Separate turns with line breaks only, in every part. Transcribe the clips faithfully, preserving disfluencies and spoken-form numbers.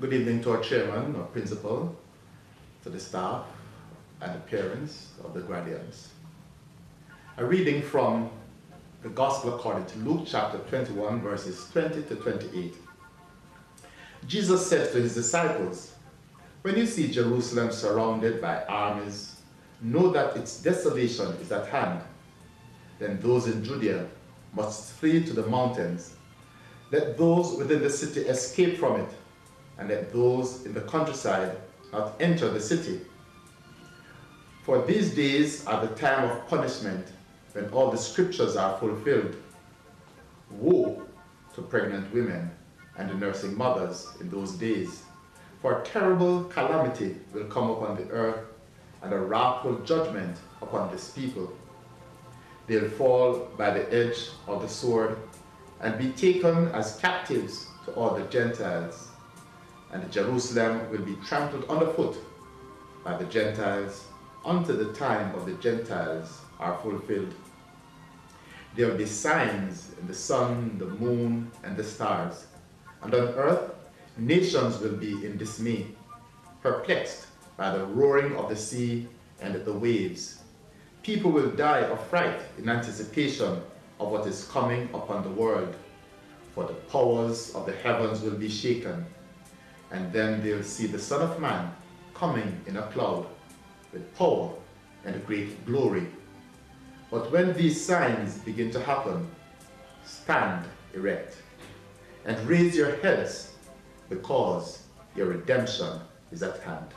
Good evening to our chairman, our principal, to the staff, and the parents of the graduates. A reading from the Gospel according to Luke chapter twenty-one, verses twenty to twenty-eight. Jesus said to his disciples, "When you see Jerusalem surrounded by armies, know that its desolation is at hand. Then those in Judea must flee to the mountains. Let those within the city escape from it, and let those in the countryside not enter the city. For these days are the time of punishment, when all the scriptures are fulfilled. Woe to pregnant women and the nursing mothers in those days, for a terrible calamity will come upon the earth, and a wrathful judgment upon this people. They'll fall by the edge of the sword, and be taken as captives to all the Gentiles, and Jerusalem will be trampled underfoot by the Gentiles until the time of the Gentiles are fulfilled. There will be signs in the sun, the moon, and the stars, and on earth nations will be in dismay, perplexed by the roaring of the sea and the waves. People will die of fright in anticipation of what is coming upon the world, for the powers of the heavens will be shaken. And then they'll see the Son of Man coming in a cloud with power and great glory. But when these signs begin to happen, stand erect and raise your heads, because your redemption is at hand."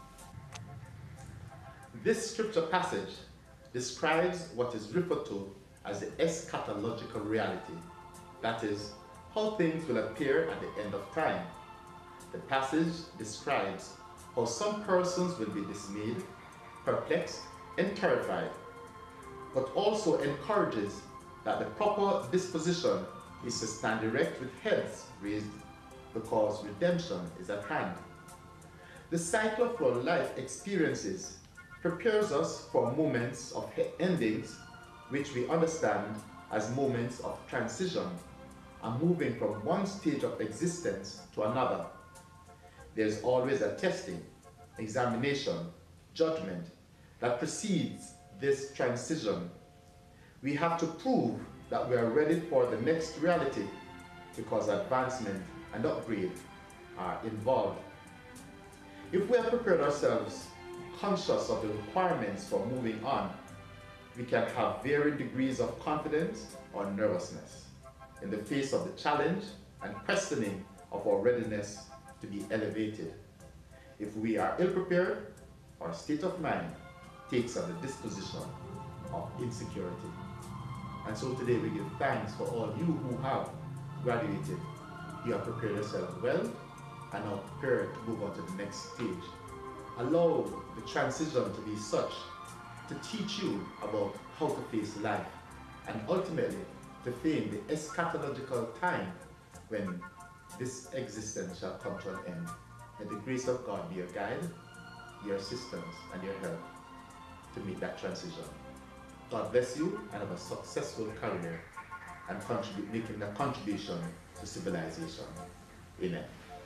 This scripture passage describes what is referred to as the eschatological reality, that is, how things will appear at the end of time. The passage describes how some persons will be dismayed, perplexed, and terrified, but also encourages that the proper disposition is to stand erect with heads raised, because redemption is at hand. The cycle of our life experiences prepares us for moments of endings, which we understand as moments of transition and moving from one stage of existence to another. There's always a testing, examination, judgment that precedes this transition. We have to prove that we are ready for the next reality, because advancement and upgrade are involved. If we have prepared ourselves conscious of the requirements for moving on, we can have varying degrees of confidence or nervousness in the face of the challenge and questioning of our readiness to be elevated. If we are ill-prepared, our state of mind takes on the disposition of insecurity. And so today we give thanks for all you who have graduated. You have prepared yourself well and are prepared to move on to the next stage. Allow the transition to be such to teach you about how to face life, and ultimately to fame the eschatological time when this existence shall come to an end. May the grace of God be your guide, your assistance, and your help to meet that transition. God bless you, and have a successful career and contribute, making a contribution to civilization. Amen.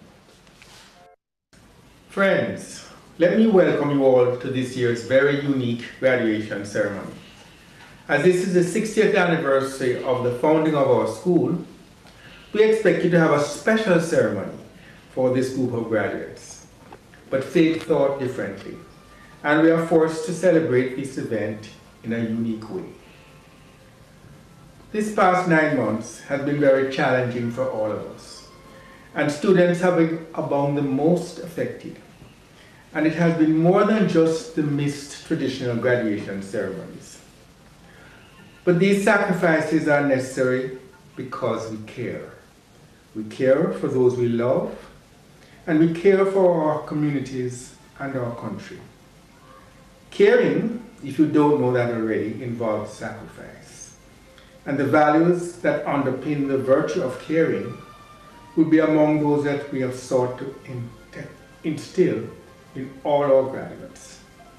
Friends, let me welcome you all to this year's very unique graduation ceremony. As this is the sixtieth anniversary of the founding of our school, we expect you to have a special ceremony for this group of graduates. But fate thought differently, and we are forced to celebrate this event in a unique way. This past nine months has been very challenging for all of us, and students have been among the most affected. And it has been more than just the missed traditional graduation ceremonies. But these sacrifices are necessary because we care. We care for those we love, and we care for our communities and our country. Caring, if you don't know that already, involves sacrifice. And the values that underpin the virtue of caring will be among those that we have sought to instill in all our graduates.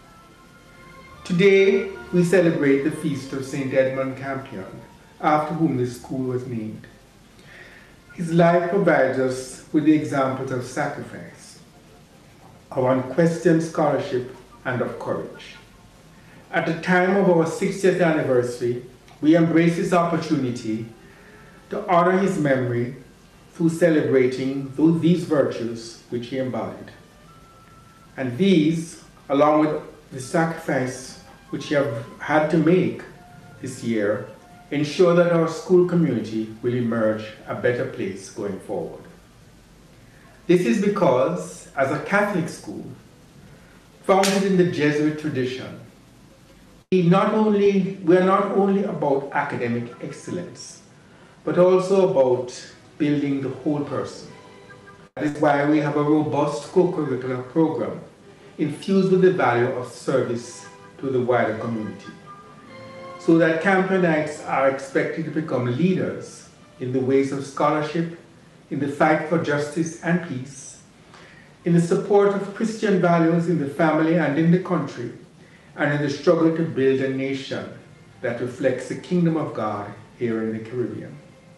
Today, we celebrate the feast of Saint Edmund Campion, after whom this school was named. His life provides us with the examples of sacrifice, of unquestioned scholarship, and of courage. At the time of our sixtieth anniversary, we embrace this opportunity to honor his memory through celebrating these virtues which he embodied. And these, along with the sacrifice which you have had to make this year, ensure that our school community will emerge a better place going forward. This is because, as a Catholic school, founded in the Jesuit tradition, we, not only, we are not only about academic excellence, but also about building the whole person. That is why we have a robust co-curricular program infused with the value of service to the wider community, so that Campionites are expected to become leaders in the ways of scholarship, in the fight for justice and peace, in the support of Christian values in the family and in the country, and in the struggle to build a nation that reflects the kingdom of God here in the Caribbean.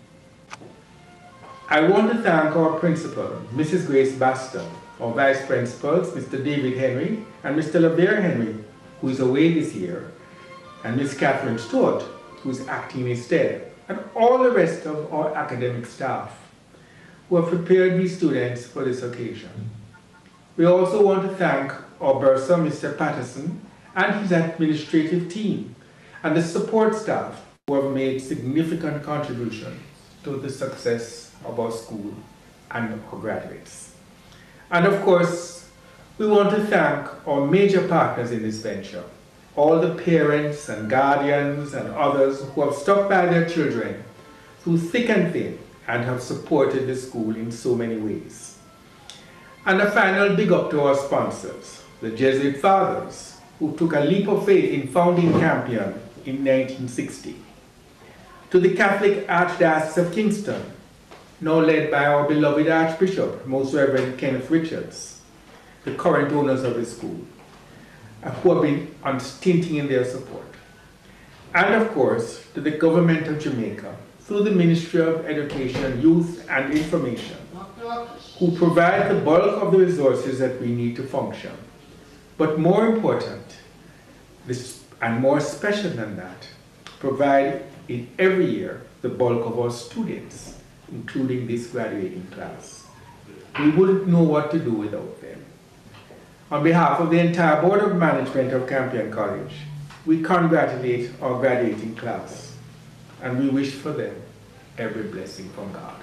I want to thank our principal, Missus Grace Baston, our vice principals, Mister David Henry and Mister LaVere Henry, who is away this year, and Miss Catherine Stewart, who is acting in his stead, and all the rest of our academic staff who have prepared these students for this occasion. We also want to thank our bursar, Mister Patterson, and his administrative team, and the support staff who have made significant contributions to the success of our school and our graduates. And of course, we want to thank our major partners in this venture, all the parents and guardians and others who have stuck by their children through thick and thin and have supported the school in so many ways. And a final big up to our sponsors, the Jesuit Fathers, who took a leap of faith in founding Campion in nineteen sixty. To the Catholic Archdiocese of Kingston, now led by our beloved Archbishop, Most Reverend Kenneth Richards, the current owners of the school, who have been unstinting in their support. And of course, to the Government of Jamaica, through the Ministry of Education, Youth and Information, who provide the bulk of the resources that we need to function. But more important, this, and more special than that, provide in every year the bulk of our students, including this graduating class. We wouldn't know what to do without them. On behalf of the entire Board of Management of Campion College, we congratulate our graduating class, and we wish for them every blessing from God.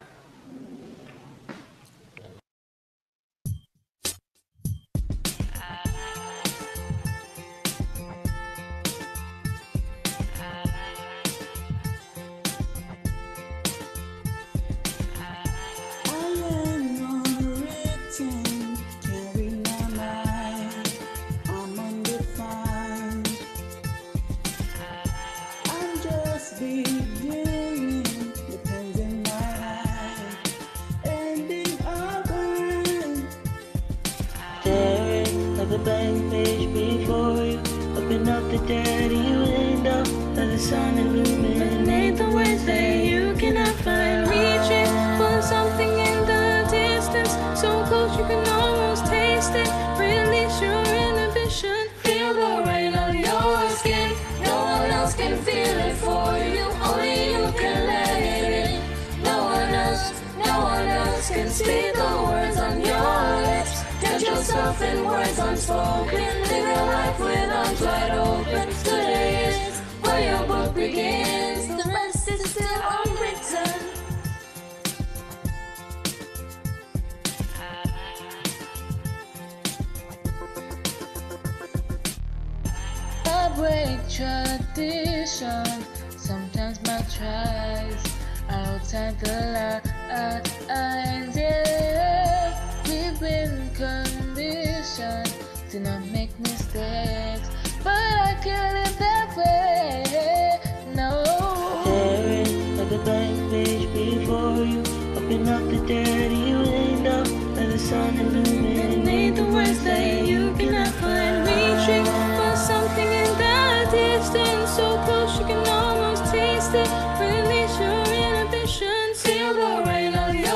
The blank page before you, open up the dirty window, let the sun illuminate the words that you cannot find.
Reaching for something in the distance, so close you can almost taste it. Release your inhibition, feel the rain on your skin. No one else can feel it for you, only you can let it in. No one else, no one else can speak the words on your lips. Touch yourself in words unspoken. Live your life with arms wide open. Today is where your book begins. The rest is still unwritten.
I break tradition. Sometimes my tries outside the lines. Yeah, we've been conditioned to not make mistakes, but I can't live that way. No. Staring at the blank page before you, open up the dirty window, let the sun illuminate the words that you cannot find.
Reaching for something in the distance, so close you can almost taste it. Release your inhibitions, feel the rain on your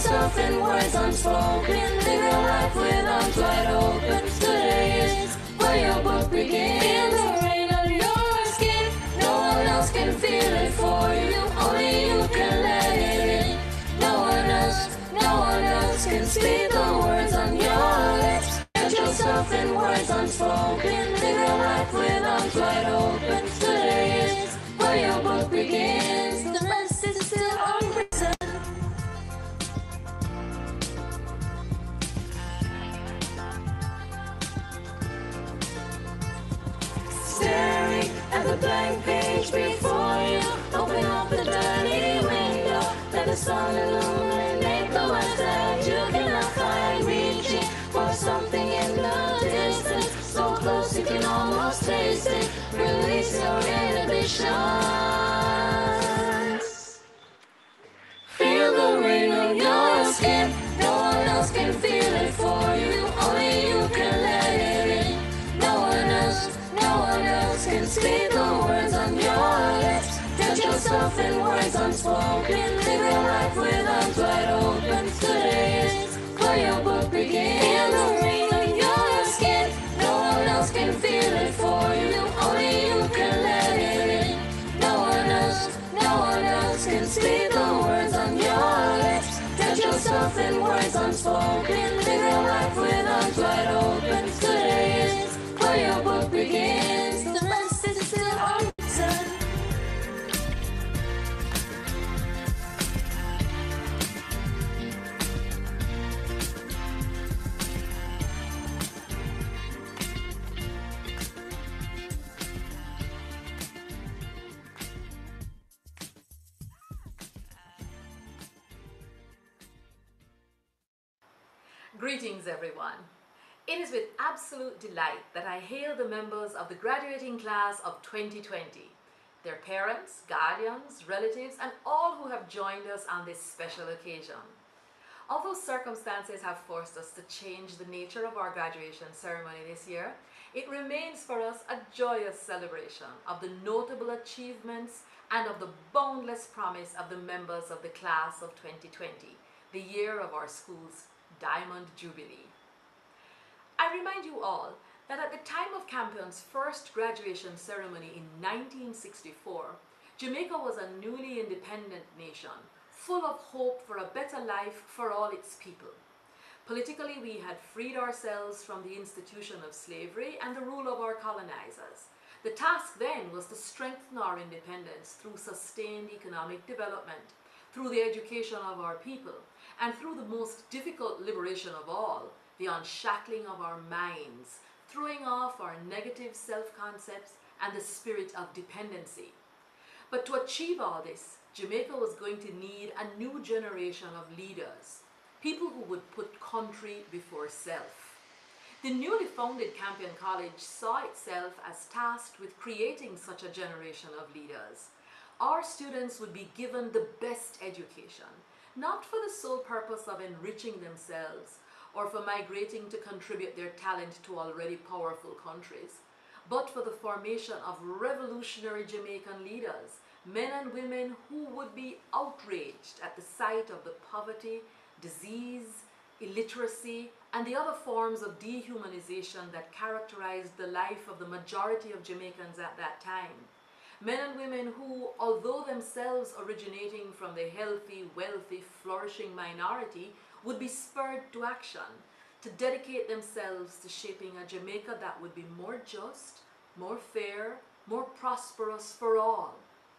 yourself in words unspoken. Live your life with arms wide open. Today is where your book begins. Feel the rain on your skin. No one else can feel it for you. Only you can let it in. No one else, no one else can speak the words on your lips. Get yourself in words unspoken. Live your life with arms wide open. Today is where your book begins. The rest is still unwritten. Staring at the blank page before you. Open up the dirty window. Let the sun illuminate the words that you cannot find. Reaching for something in the distance, so close you can almost taste it. Release your inhibitions. Feel the rain on your skin. No one else can feel it for you. Only you can let it in. No one else, no one else can speak the words on your lips. Touch yourself in words unspoken. Live your life with arms wide open. Today is where your book begins. Feel the rain on your skin. No one else can feel it for you. Only you can let it in. No one else, no one else can speak the words on your lips. Touch yourself in words unspoken. Live your life with arms wide open. Today is where your book begins. The rest is still unwritten.
Greetings everyone. It is with absolute delight that I hail the members of the graduating class of twenty twenty, their parents, guardians, relatives, and all who have joined us on this special occasion. Although circumstances have forced us to change the nature of our graduation ceremony this year, it remains for us a joyous celebration of the notable achievements and of the boundless promise of the members of the class of twenty twenty, the year of our school's Diamond Jubilee. I remind you all that at the time of Campion's first graduation ceremony in nineteen sixty-four, Jamaica was a newly independent nation, full of hope for a better life for all its people. Politically, we had freed ourselves from the institution of slavery and the rule of our colonizers. The task then was to strengthen our independence through sustained economic development, through the education of our people, and through the most difficult liberation of all, the unshackling of our minds, throwing off our negative self-concepts and the spirit of dependency. But to achieve all this, Jamaica was going to need a new generation of leaders, people who would put country before self. The newly founded Campion College saw itself as tasked with creating such a generation of leaders. Our students would be given the best education, not for the sole purpose of enriching themselves or for migrating to contribute their talent to already powerful countries, but for the formation of revolutionary Jamaican leaders, men and women who would be outraged at the sight of the poverty, disease, illiteracy, and the other forms of dehumanization that characterized the life of the majority of Jamaicans at that time. Men and women who, although themselves originating from the healthy, wealthy, flourishing minority, would be spurred to action, to dedicate themselves to shaping a Jamaica that would be more just, more fair, more prosperous for all.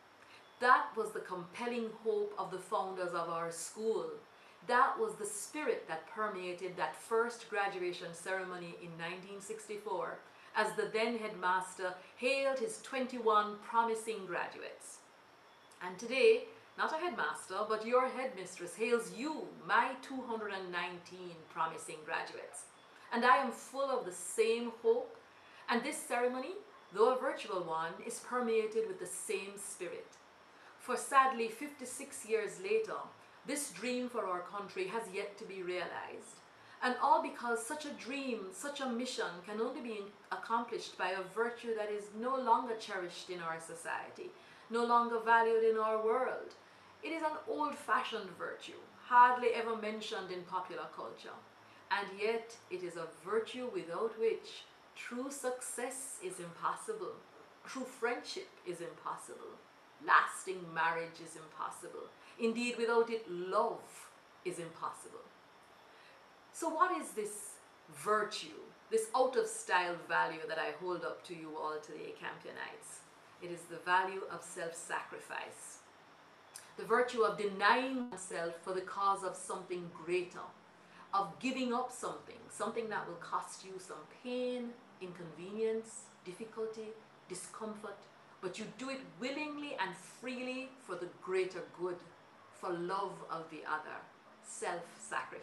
That was the compelling hope of the founders of our school. That was the spirit that permeated that first graduation ceremony in nineteen sixty-four, as the then headmaster hailed his twenty-one promising graduates. And today, not a headmaster, but your headmistress hails you, my two hundred nineteen promising graduates. And I am full of the same hope, and this ceremony, though a virtual one, is permeated with the same spirit. For sadly, fifty-six years later, this dream for our country has yet to be realized. And all because such a dream, such a mission can only be accomplished by a virtue that is no longer cherished in our society, no longer valued in our world. It is an old-fashioned virtue, hardly ever mentioned in popular culture, and yet it is a virtue without which true success is impossible, true friendship is impossible, lasting marriage is impossible. Indeed, without it, love is impossible. So what is this virtue, this out-of-style value that I hold up to you all today, Campionites? It is the value of self-sacrifice, the virtue of denying oneself for the cause of something greater, of giving up something, something that will cost you some pain, inconvenience, difficulty, discomfort, but you do it willingly and freely for the greater good, for love of the other, self-sacrifice.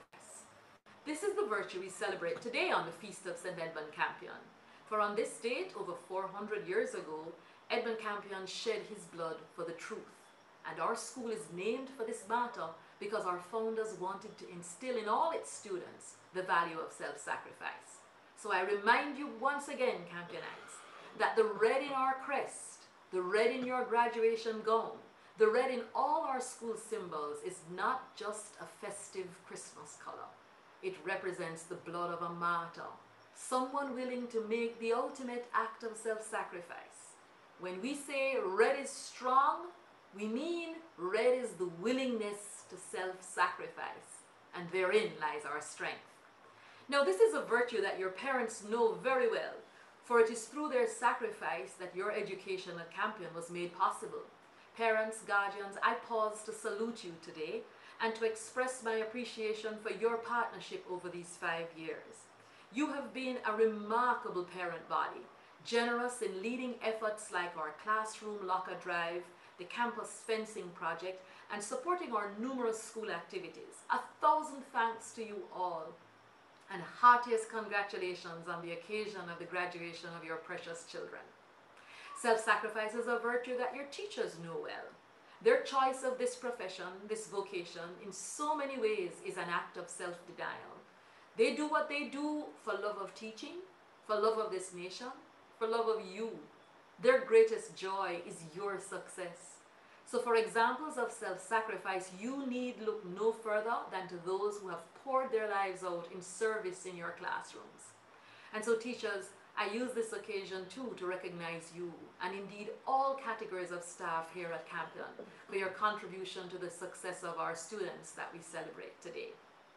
This is the virtue we celebrate today on the Feast of Saint Edmund Campion. For on this date, over four hundred years ago, Edmund Campion shed his blood for the truth. And our school is named for this matter because our founders wanted to instill in all its students the value of self-sacrifice. So I remind you once again, Campionites, that the red in our crest, the red in your graduation gown, the red in all our school symbols is not just a festive Christmas color. It represents the blood of a martyr, someone willing to make the ultimate act of self-sacrifice. When we say red is strong, we mean red is the willingness to self-sacrifice, and therein lies our strength. Now, this is a virtue that your parents know very well, for it is through their sacrifice that your education at Campion was made possible. Parents, guardians, I pause to salute you today and to express my appreciation for your partnership over these five years. You have been a remarkable parent body, generous in leading efforts like our classroom locker drive, the campus fencing project, and supporting our numerous school activities. A thousand thanks to you all, and heartiest congratulations on the occasion of the graduation of your precious children. Self-sacrifice is a virtue that your teachers know well. Their choice of this profession, this vocation, in so many ways is an act of self-denial. They do what they do for love of teaching, for love of this nation, for love of you. Their greatest joy is your success. So for examples of self-sacrifice, you need look no further than to those who have poured their lives out in service in your classrooms. And so teachers, I use this occasion too to recognize you, and indeed all categories of staff here at Campion, for your contribution to the success of our students that we celebrate today.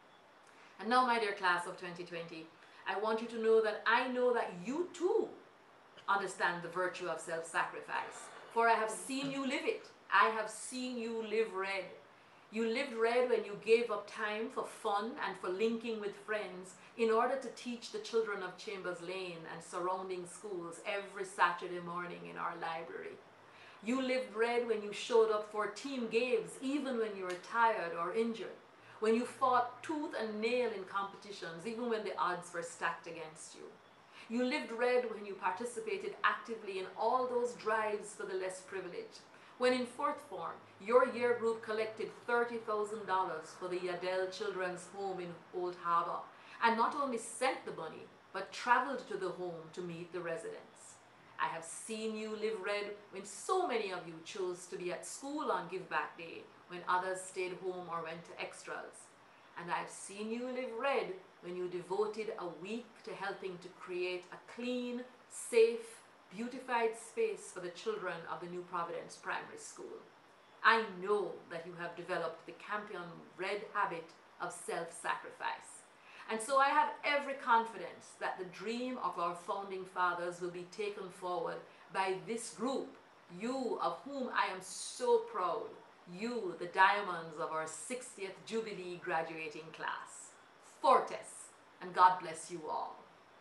And now, my dear class of twenty twenty, I want you to know that I know that you too understand the virtue of self-sacrifice, for I have seen you live it. I have seen you live red. You lived red when you gave up time for fun and for linking with friends in order to teach the children of Chambers Lane and surrounding schools every Saturday morning in our library. You lived red when you showed up for team games even when you were tired or injured, when you fought tooth and nail in competitions even when the odds were stacked against you. You lived red when you participated actively in all those drives for the less privileged, when in fourth form, your year group collected thirty thousand dollars for the Adele Children's Home in Old Harbor, and not only sent the money, but traveled to the home to meet the residents. I have seen you live red when so many of you chose to be at school on Give Back Day, when others stayed home or went to extras. And I've seen you live red when you devoted a week to helping to create a clean, safe, beautified space for the children of the New Providence Primary School. I know that you have developed the Campion red habit of self-sacrifice. And so I have every confidence that the dream of our founding fathers will be taken forward by this group, you of whom I am so proud, you, the diamonds of our sixtieth Jubilee graduating class. Fortes, and God bless you all.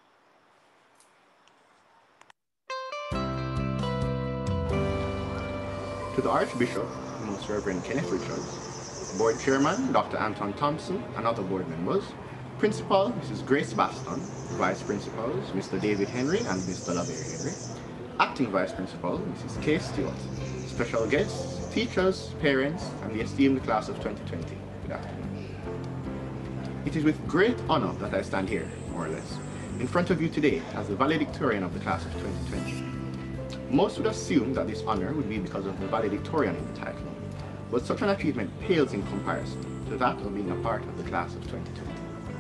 To the Archbishop, Most Reverend Kenneth Richards, Board Chairman Doctor Anton Thompson and other board members, Principal Missus Grace Baston, Vice Principals Mister David Henry and Mister LaVere Henry, Acting Vice Principal Missus Kay Stewart, special guests, teachers, parents, and the esteemed class of twenty twenty. Good afternoon. It is with great honor that I stand here, more or less, in front of you today as the valedictorian of the class of twenty twenty. Most would assume that this honor would be because of the valedictorian in the title, but such an achievement pales in comparison. to that of being a part of the class of twenty twenty.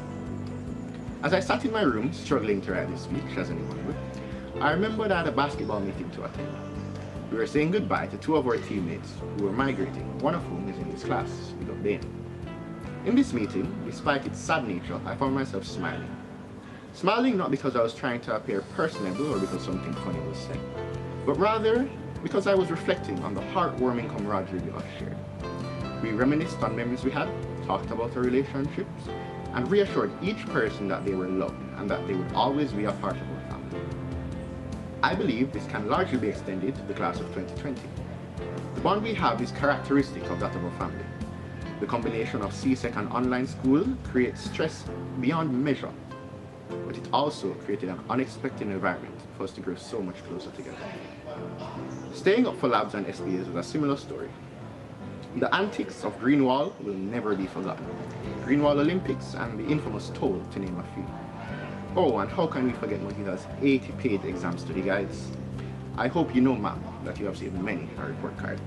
As I sat in my room, struggling to write this speech, as anyone would, I remembered I had a basketball meeting to attend. We were saying goodbye to two of our teammates who were migrating, one of whom is in this class, with Dane. In this meeting, despite its sad nature, I found myself smiling. Smiling not because I was trying to appear personable or because something funny was said, but rather because I was reflecting on the heartwarming camaraderie we all shared. We reminisced on memories we had, talked about our relationships, and reassured each person that they were loved and that they would always be a part of our family. I believe this can largely be extended to the class of twenty twenty. The bond we have is characteristic of that of our family. The combination of C SEC and online school creates stress beyond measure, but it also created an unexpected environment for us to grow so much closer together. Staying up for labs and S B As was a similar story. The antics of Greenwall will never be forgotten. Greenwall Olympics and the infamous toll, to name a few. Oh, and how can we forget Mohita's eighty paid exam study guides? I hope you know, ma'am, that you have saved many a report card.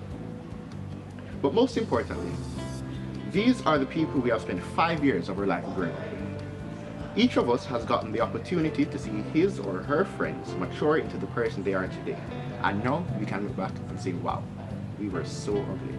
But most importantly, these are the people we have spent five years of our life growing up with. Each of us has gotten the opportunity to see his or her friends mature into the person they are today. And now we can look back and say, wow, we were so ugly.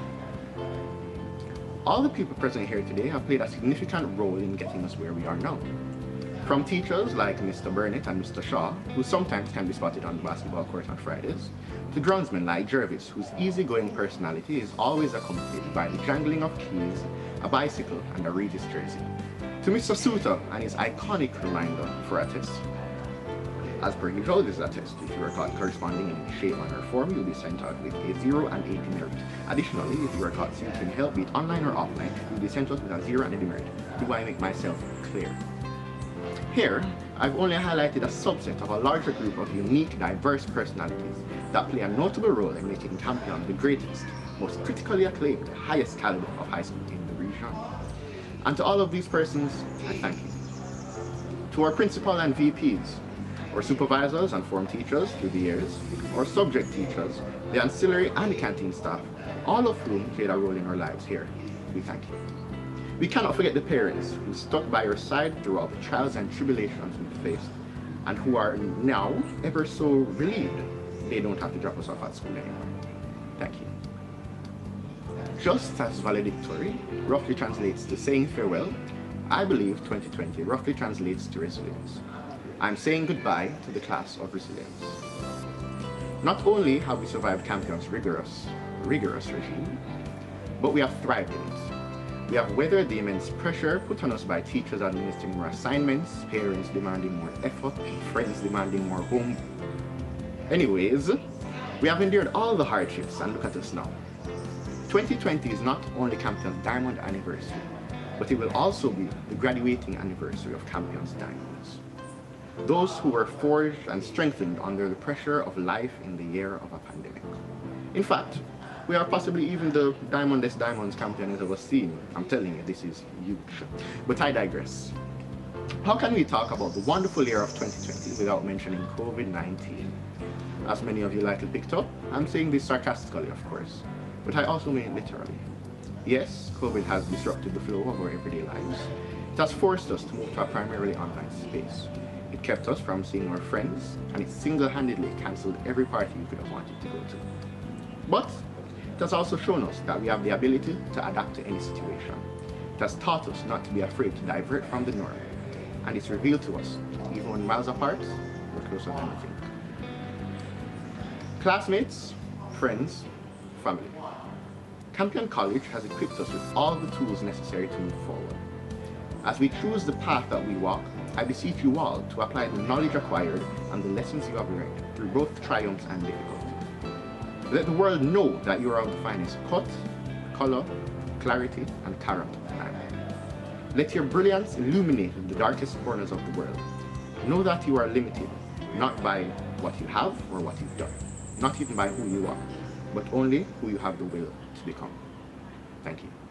All the people present here today have played a significant role in getting us where we are now. From teachers like Mister Burnett and Mister Shaw, who sometimes can be spotted on the basketball court on Fridays, to groundsmen like Jervis, whose easygoing personality is always accompanied by the jangling of keys, a bicycle, and a Regis jersey, to Mister Suter and his iconic reminder for a test. As per usual, this is a test. If you are caught corresponding in shape, manner, or form, you'll be sent out with a zero and a demerit. Additionally, if you are caught seeking help, be it online or offline, you'll be sent out with a zero and a demerit. Do I make myself clear? Here, I've only highlighted a subset of a larger group of unique, diverse personalities that play a notable role in making Campion the greatest, most critically acclaimed, highest caliber of high school in the region. And to all of these persons, I thank you. To our principal and V Ps, our supervisors and form teachers through the years, our subject teachers, the ancillary and the canteen staff, all of whom played a role in our lives here, we thank you. We cannot forget the parents who stuck by your side through all the trials and tribulations we faced, and who are now ever so relieved they don't have to drop us off at school anymore. Thank you. Just as valedictory roughly translates to saying farewell, I believe twenty twenty roughly translates to resilience. I'm saying goodbye to the class of resilience. Not only have we survived Campion's rigorous, rigorous regime, but we have thrived in it. We have weathered the immense pressure put on us by teachers administering more assignments, parents demanding more effort, friends demanding more home. Anyways, we have endured all the hardships and look at us now. twenty twenty is not only Campion's diamond anniversary, but it will also be the graduating anniversary of Campion's diamonds. Those who were forged and strengthened under the pressure of life in the year of a pandemic. In fact, we are possibly even the diamondest diamonds Campion has ever seen. I'm telling you, this is huge. But I digress. How can we talk about the wonderful year of twenty twenty without mentioning COVID nineteen? As many of you likely picked up, I'm saying this sarcastically, of course, but I also mean it literally. Yes, COVID has disrupted the flow of our everyday lives. It has forced us to move to a primarily online space. It kept us from seeing our friends, and it single-handedly cancelled every party we could have wanted to go to. But it has also shown us that we have the ability to adapt to any situation. It has taught us not to be afraid to divert from the norm, and it's revealed to us, even when miles apart, we're closer than we think. Classmates, friends, family. Campion College has equipped us with all the tools necessary to move forward. As we choose the path that we walk, I beseech you all to apply the knowledge acquired and the lessons you have learned through both triumphs and difficulties. Let the world know that you are of the finest cut, color, clarity, and character. Let your brilliance illuminate the darkest corners of the world. Know that you are limited, not by what you have or what you've done, not even by who you are, but only who you have the will to become. Thank you.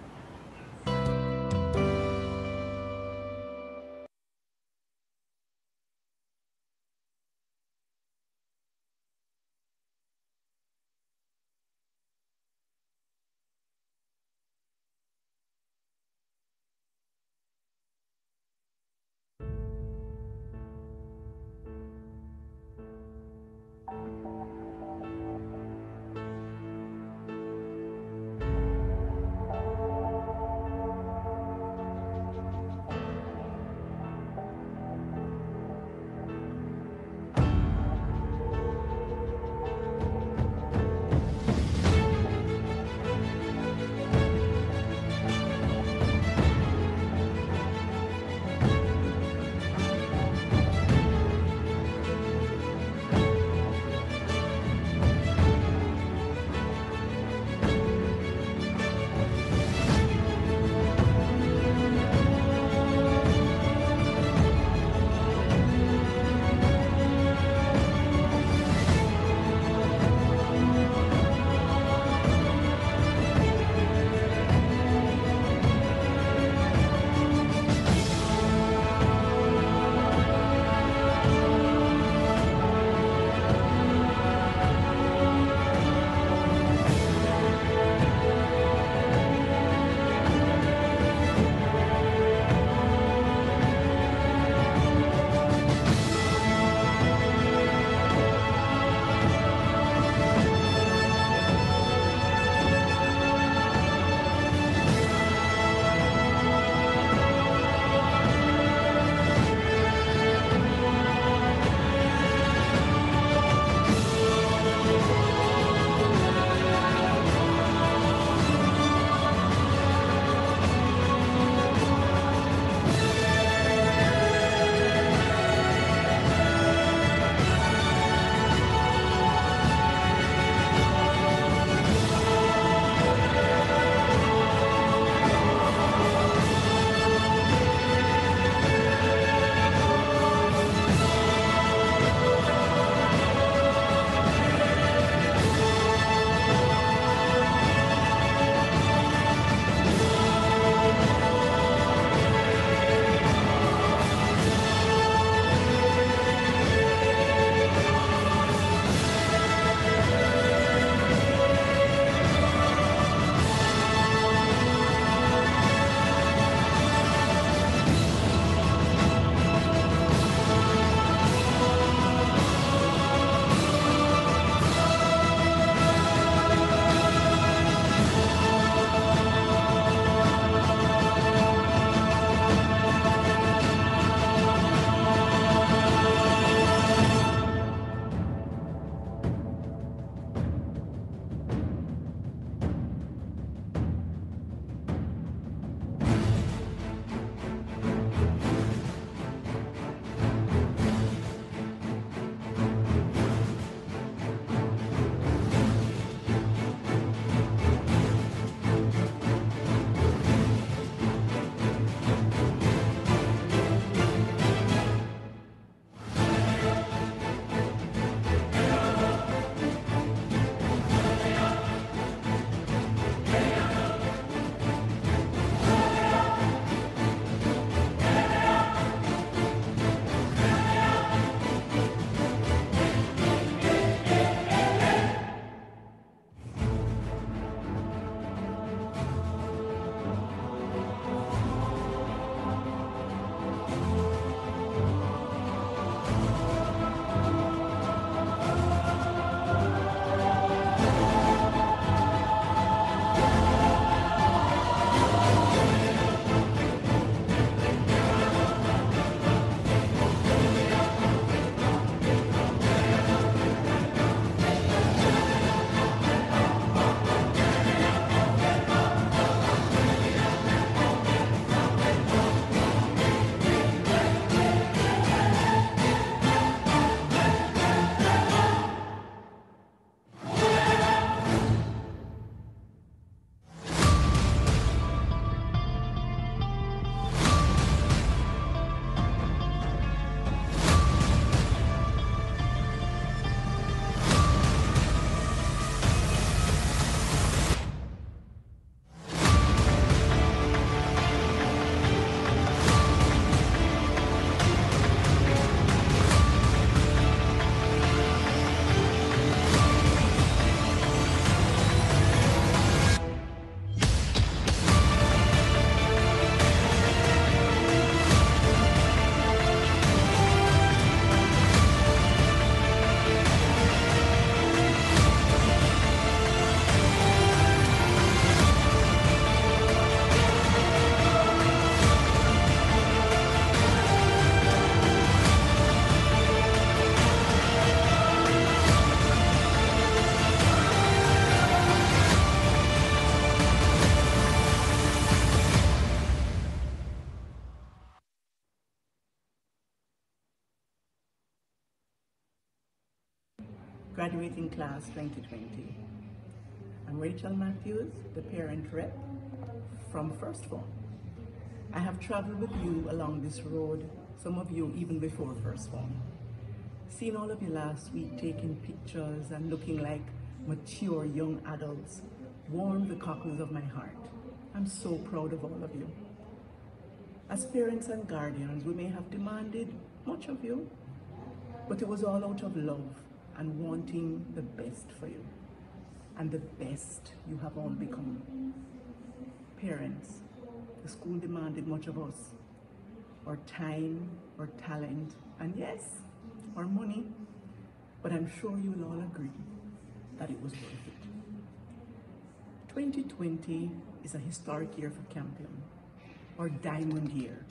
Graduating Class twenty twenty. I'm Rachel Matthews, the parent rep from First Form. I have traveled with you along this road, some of you even before First Form. Seeing all of you last week taking pictures and looking like mature young adults warmed the cockles of my heart. I'm so proud of all of you. As parents and guardians, we may have demanded much of you, but it was all out of love and wanting the best for you. And the best you have all become. Parents, the school demanded much of us. Our time, our talent, and yes, our money. But I'm sure you will all agree that it was worth it. twenty twenty is a historic year for Campion, our diamond year.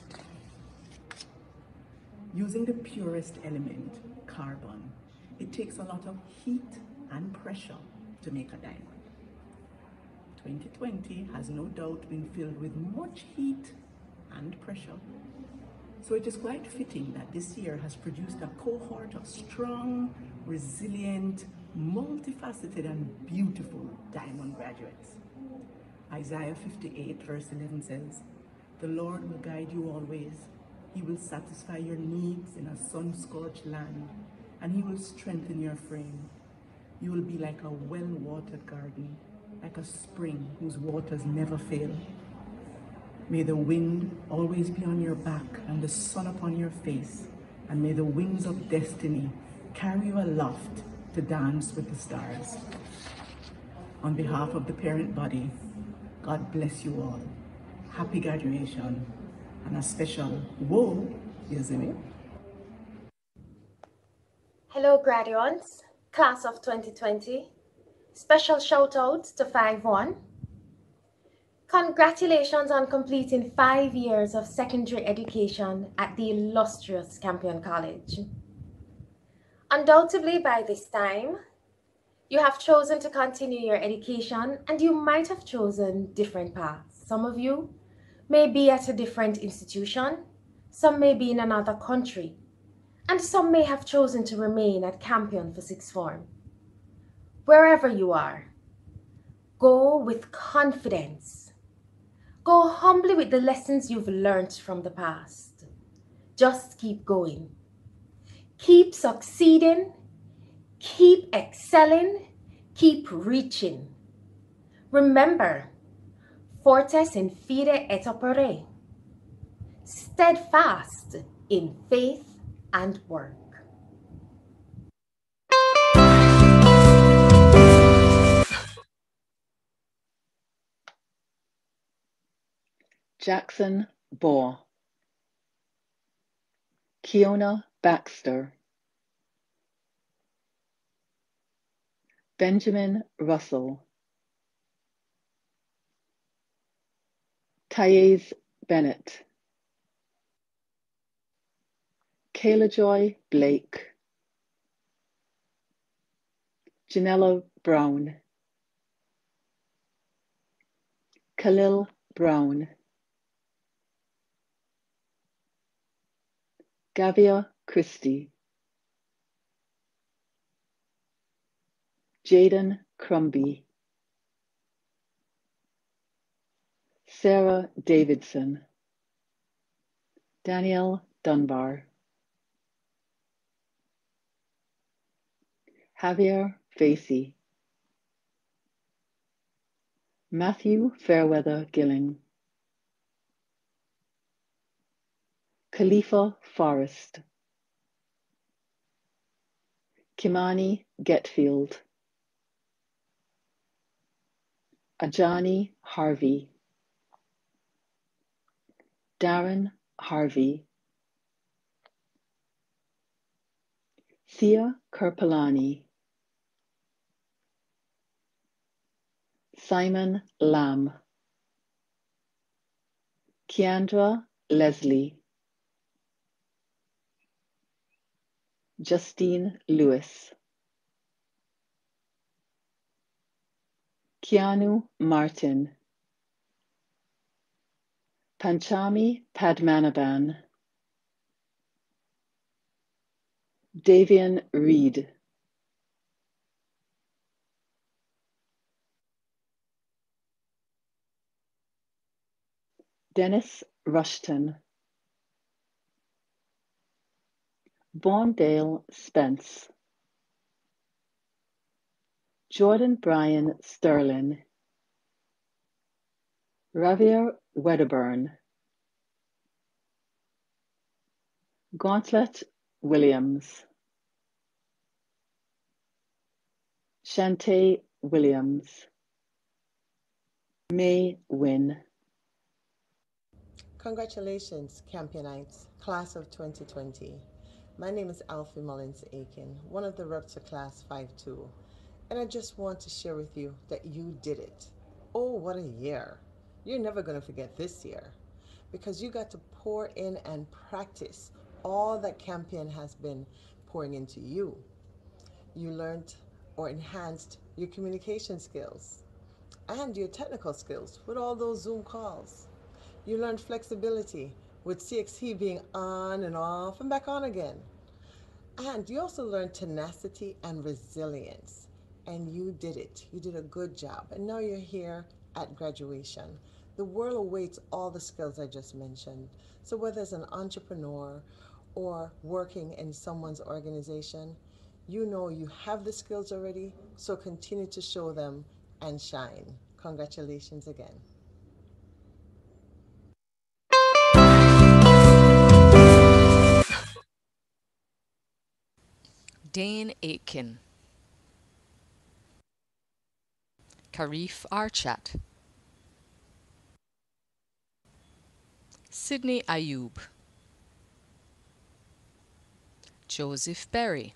Using the purest element, carbon, it takes a lot of heat and pressure to make a diamond. twenty twenty has no doubt been filled with much heat and pressure. So it is quite fitting that this year has produced a cohort of strong, resilient, multifaceted and beautiful diamond graduates. Isaiah fifty-eight verse eleven says, "The Lord will guide you always. He will satisfy your needs in a sun-scorched land, and he will strengthen your frame. You will be like a well-watered garden, like a spring whose waters never fail. May the wind always be on your back and the sun upon your face, and may the wings of destiny carry you aloft to dance with the stars." On behalf of the parent body, God bless you all. Happy graduation, and a special whoa, Yazimi.
Hello graduates, class of twenty twenty. Special shout out to five one. Congratulations on completing five years of secondary education at the illustrious Campion College. Undoubtedly by this time, you have chosen to continue your education and you might have chosen different paths. Some of you may be at a different institution, some may be in another country, and some may have chosen to remain at Campion for sixth form. Wherever you are, go with confidence. Go humbly with the lessons you've learned from the past. Just keep going. Keep succeeding. Keep excelling. Keep reaching. Remember, fortes in fide et opere. Steadfast in faith and work.
Jackson Baugh, Kiona Baxter, Benjamin Russell, Thais Bennett, Kayla Joy Blake, Janella Brown, Khalil Brown, Gavia Christie, Jaden Crumby, Sarah Davidson, Danielle Dunbar, Javier Facey, Matthew Fairweather Gilling, Khalifa Forrest, Kimani Getfield, Ajani Harvey, Darren Harvey, Thea Kirpalani, Simon Lamb, Keandra Leslie, Justine Lewis, Keanu Martin, Panchami Padmanabhan, Davian Reed, Dennis Rushton, Vaughndale Spence, Jordan Brian Sterling, Ravier Wedderburn, Gauntlet Williams, Shantae Williams, May Wynn.
Congratulations, Campionites, class of twenty twenty. My name is Alfie Mullins Aiken, one of the reps of class five two, and I just want to share with you that you did it. Oh, what a year. You're never going to forget this year because you got to pour in and practice all that Campion has been pouring into you. You learned or enhanced your communication skills and your technical skills with all those Zoom calls. You learned flexibility with C X T being on and off and back on again. And you also learned tenacity and resilience. And you did it. You did a good job. And now you're here at graduation. The world awaits all the skills I just mentioned. So whether it's an entrepreneur or working in someone's organization, you know you have the skills already, so continue to show them and shine. Congratulations again.
Dane Aitken, Karif Archat, Sydney Ayub, Joseph Berry,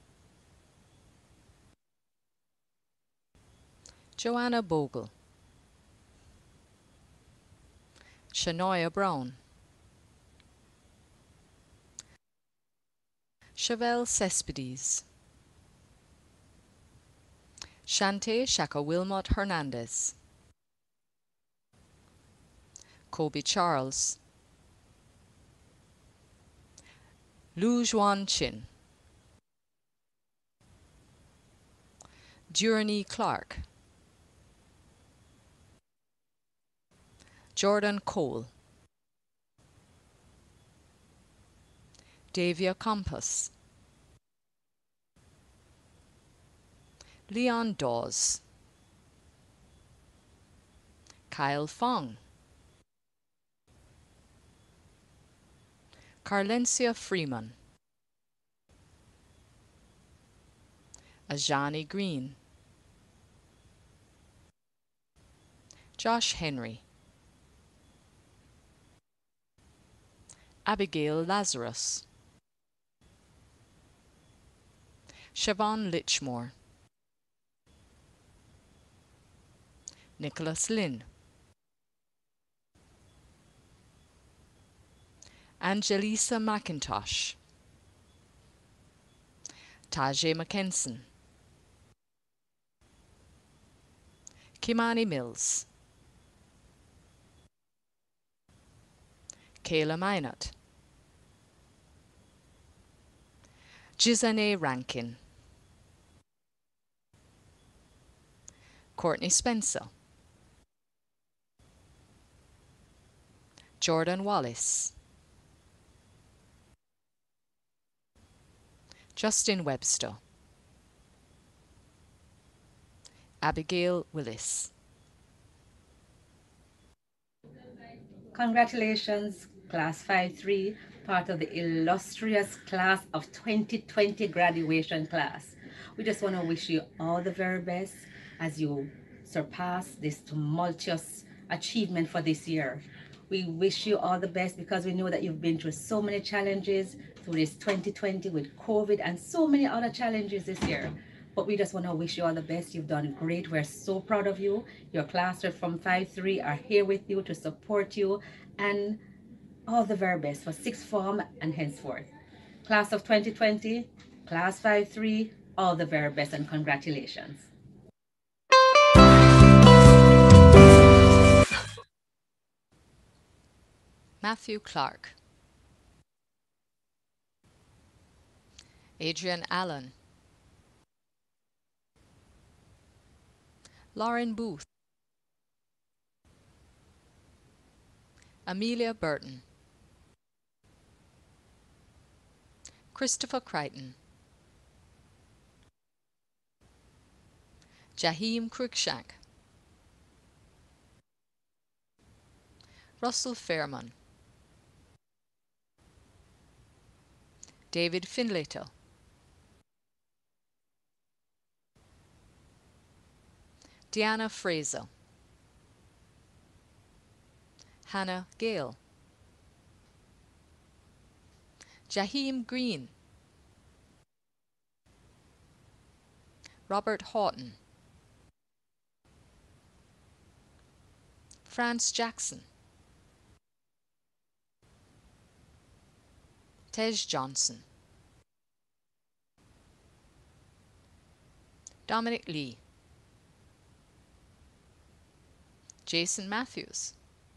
Joanna Bogle, Shania Brown, Chevelle Cespedes, Shante Shaka Wilmot Hernandez, Kobe Charles, Lu Juan Chin, Journey Clark, Jordan Cole, Davia Compass, Leon Dawes, Kyle Fong, Carlencia Freeman, Ajani Green, Josh Henry, Abigail Lazarus, Siobhan Litchmore, Nicholas Lynn, Angelisa McIntosh, Tajay McKenson, Kimani Mills, Kayla Minot, Jizane Rankin, Courtney Spencer, Jordan Wallace, Justin Webster, Abigail Willis.
Congratulations, Class five three, part of the illustrious class of twenty twenty graduation class. We just want to wish you all the very best as you surpass this tumultuous achievement for this year. We wish you all the best because we know that you've been through so many challenges through this twenty twenty with COVID and so many other challenges this year. But we just want to wish you all the best. You've done great. We're so proud of you. Your class from five three are here with you to support you, and all the very best for sixth form and henceforth. Class of twenty twenty, class five three, all the very best and congratulations.
Matthew Clark, Adrian Allen, Lauren Booth, Amelia Burton, Christopher Crichton, Jaheim Cruikshank, Russell Fairman, David Finlayton, Deanna Fraser, Hannah Gale, Jaheim Green, Robert Houghton, France Jackson, Tej Johnson, Dominic Lee, Jason Matthews,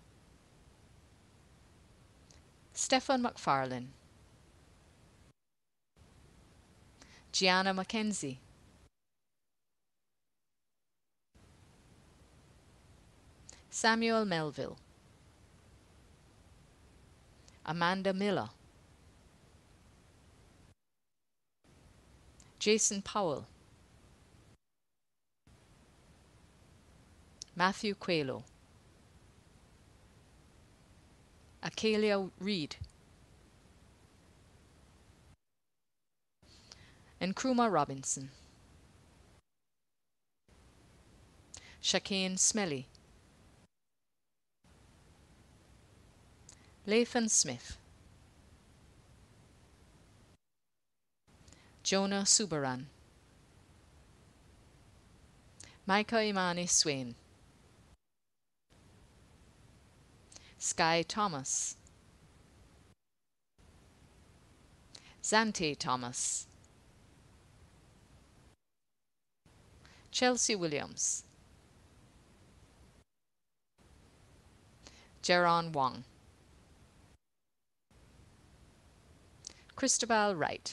Stephen McFarlane, Gianna Mackenzie, Samuel Melville, Amanda Miller, Jason Powell, Matthew Coelho, Akelia Reed, Nkrumah Robinson, Shakane Smelly, Lathan Smith, Jonah Subaran, Micah Imani Swain, Sky Thomas, Zante Thomas, Chelsea Williams, Jaron Wong, Christabel Wright.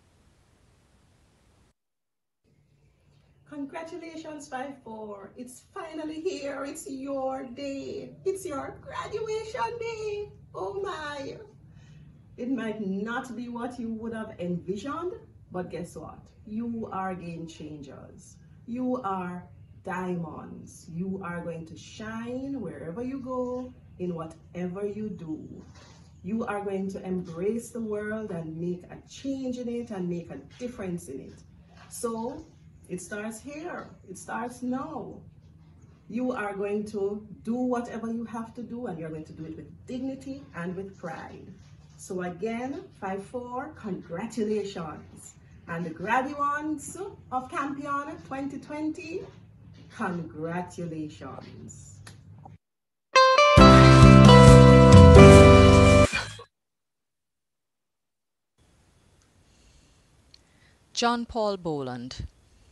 Congratulations, five four. It's finally here. It's your day. It's your graduation day. Oh my. It might not be what you would have envisioned, but guess what? You are game changers. You are diamonds. You are going to shine wherever you go, in whatever you do. You are going to embrace the world and make a change in it and make a difference in it. So it starts here. It starts now. You are going to do whatever you have to do, and you're going to do it with dignity and with pride. So again, five four, congratulations. And the graduates of Campion twenty twenty, congratulations.
John Paul Boland,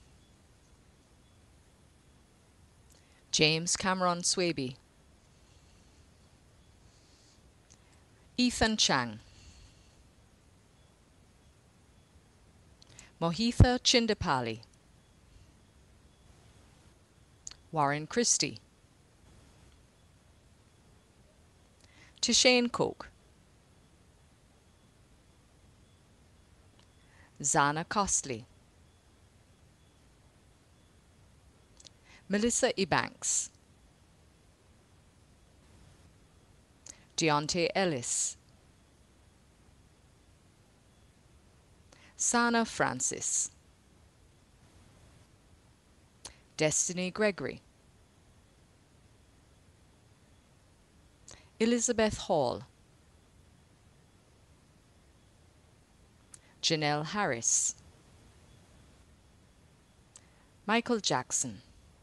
James Cameron Swaby, Ethan Chang, Mohitha Chindapalli, Warren Christie, Tishane Coke, Zana Costley, Melissa Ebanks, Deontay Ellis, Sana Francis, Destiny Gregory, Elizabeth Hall, Janelle Harris, Michael Jackson,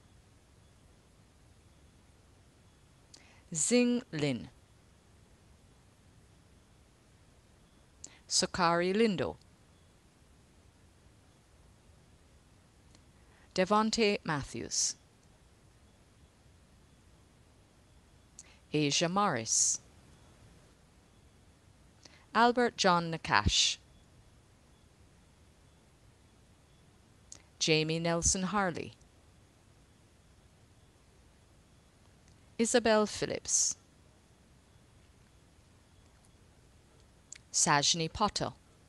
Zing Lin, Sokari Lindo, Devonte Matthews, Asia Morris, Albert John Nakash, Jamie Nelson Harley, Isabel Phillips, Sajni Potter,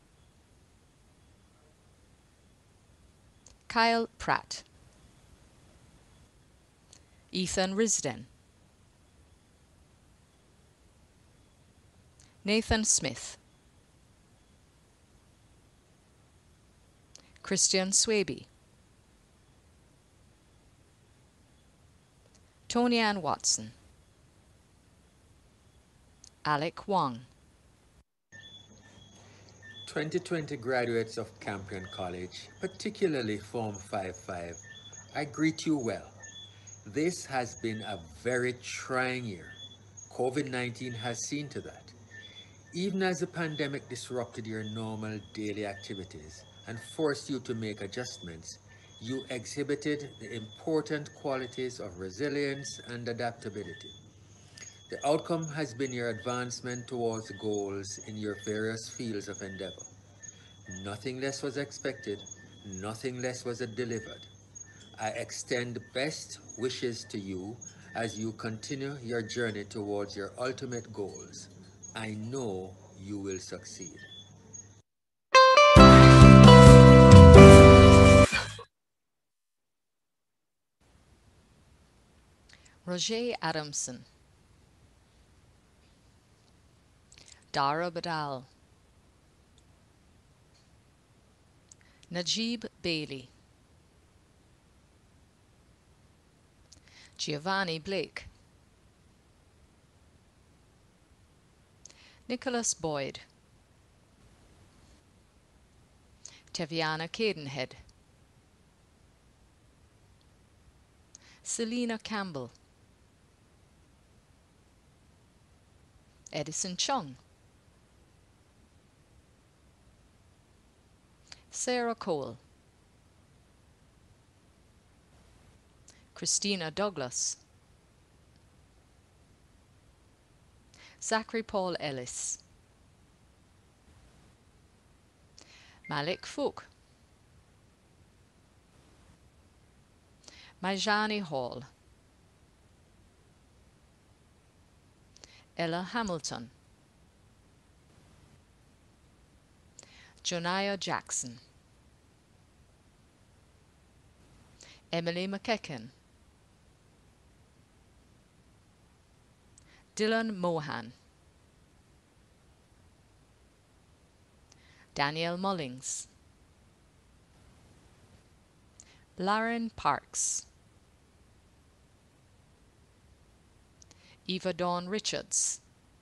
Kyle Pratt, Ethan Risden, Nathan Smith, Christian Swaby, Tony Ann Watson, Alec Wong.
twenty twenty graduates of Campion College, particularly Form five five, I greet you well. This has been a very trying year. COVID nineteen has seen to that. Even as the pandemic disrupted your normal daily activities and forced you to make adjustments, you exhibited the important qualities of resilience and adaptability. The outcome has been your advancement towards goals in your various fields of endeavor. Nothing less was expected, nothing less was delivered. I extend best wishes to you as you continue your journey towards your ultimate goals. I know you will succeed.
Roger Adamson, Dara Badal, Najib Bailey, Giovanni Blake, Nicholas Boyd, Teviana Cadenhead, Selena Campbell, Edison Chung, Sarah Cole, Christina Douglas, Zachary Paul Ellis, Malik Fook, Majani Hall, Ella Hamilton, Joniah Jackson, Emily McKecken, Dylan Mohan, Danielle Mullings, Lauren Parks, Eva Dawn Richards,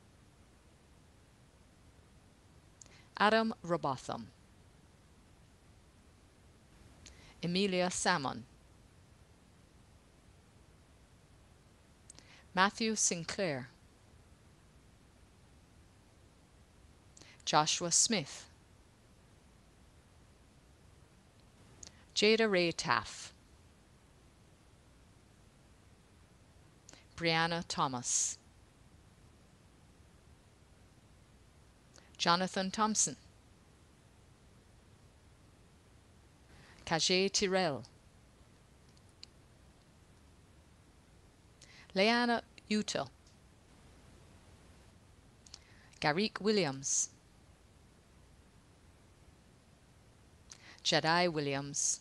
Adam Robotham, Emilia Salmon, Matthew Sinclair, Joshua Smith, Jada Ray Taff, Brianna Thomas, Jonathan Thompson, Kajay Tyrell, Leanna Utah, Garik Williams, Jedi Williams,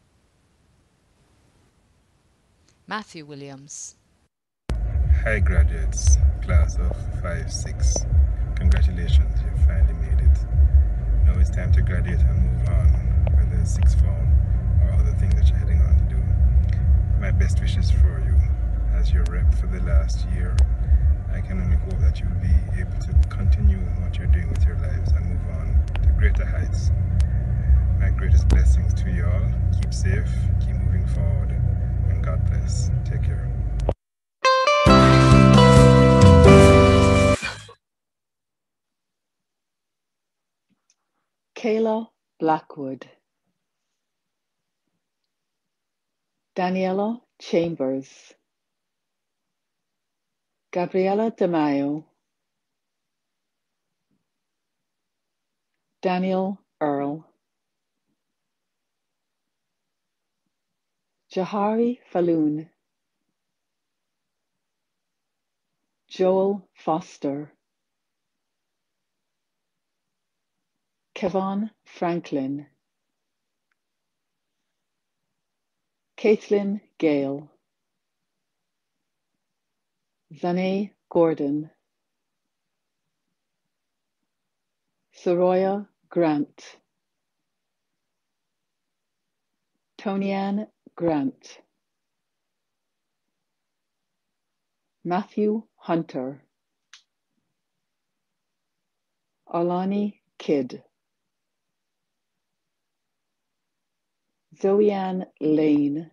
Matthew Williams.
Hi graduates, class of five six. Congratulations, you finally made it. Now it's time to graduate and move on, whether it's sixth form or other things that you're heading on to do. My best wishes for you as your rep for the last year. I can only hope that you'll be able to continue what you're doing with your lives and move on to greater heights. My greatest blessings to you all. Keep safe, keep moving forward, and God bless. Take care.
Kayla Blackwood, Daniela Chambers, Gabriela DeMaio, Daniel Earl, Jahari Falloon, Joel Foster, Kevon Franklin, Caitlin Gale, Zanae Gordon, Soroya Grant, Tonianne Grant, Matthew Hunter, Alani Kidd, Zoe-Ann Lane,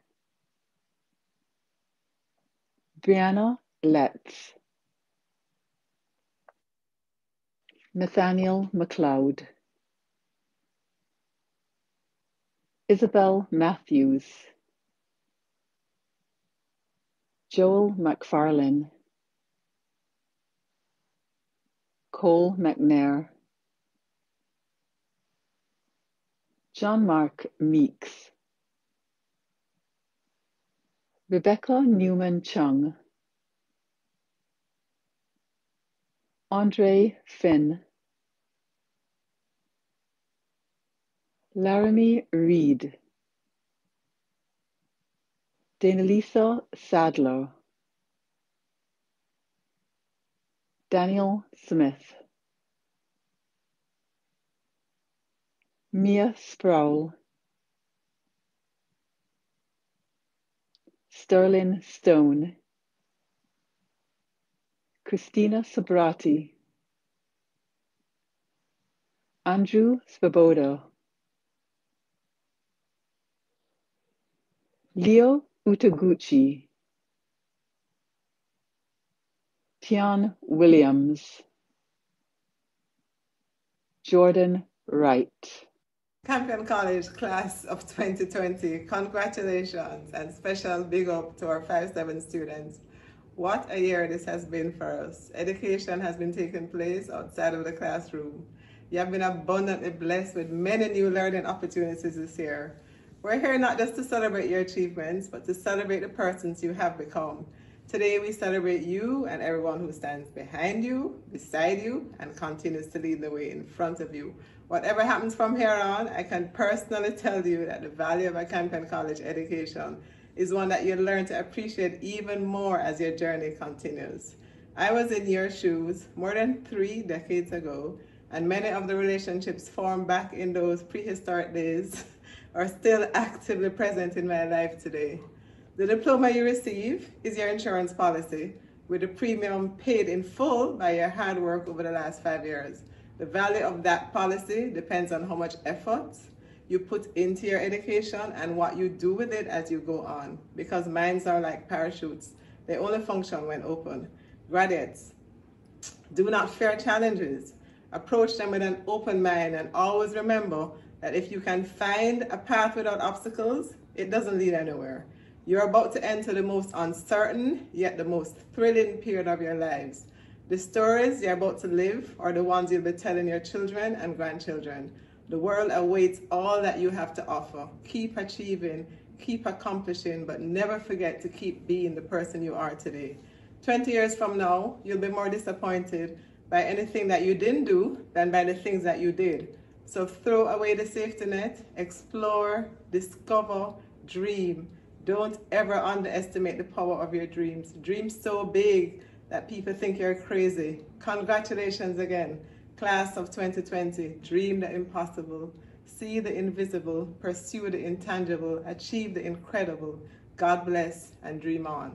Brianna Letts, Nathaniel McLeod, Isabel Matthews, Joel McFarlane, Cole McNair, John Mark Meeks, Rebecca Newman Chung, Andre Finn, Laramie Reed, Danelisa Sadler, Daniel Smith, Mia Sproul, Sterling Stone, Christina Sobrati, Andrew Svoboda, Leo Utaguchi, Tian Williams, Jordan Wright.
Campion College class of twenty twenty, congratulations and special big up to our five seven students. What a year this has been for us. Education has been taking place outside of the classroom. You have been abundantly blessed with many new learning opportunities this year. We're here not just to celebrate your achievements, but to celebrate the persons you have become. Today we celebrate you and everyone who stands behind you, beside you, and continues to lead the way in front of you. Whatever happens from here on, I can personally tell you that the value of a Campion College education is one that you'll learn to appreciate even more as your journey continues. I was in your shoes more than three decades ago, and many of the relationships formed back in those prehistoric days are still actively present in my life today. The diploma you receive is your insurance policy, with the premium paid in full by your hard work over the last five years. The value of that policy depends on how much effort you put into your education and what you do with it as you go on, because minds are like parachutes. They only function when open. Graduates, do not fear challenges. Approach them with an open mind, and always remember that if you can find a path without obstacles, it doesn't lead anywhere. You're about to enter the most uncertain, yet the most thrilling period of your lives. The stories you're about to live are the ones you'll be telling your children and grandchildren. The world awaits all that you have to offer. Keep achieving, keep accomplishing, but never forget to keep being the person you are today. twenty years from now, you'll be more disappointed by anything that you didn't do than by the things that you did. So throw away the safety net, explore, discover, dream. Don't ever underestimate the power of your dreams. Dream so big that people think you're crazy. Congratulations again, class of twenty twenty. Dream the impossible, see the invisible, pursue the intangible, achieve the incredible. God bless and dream on.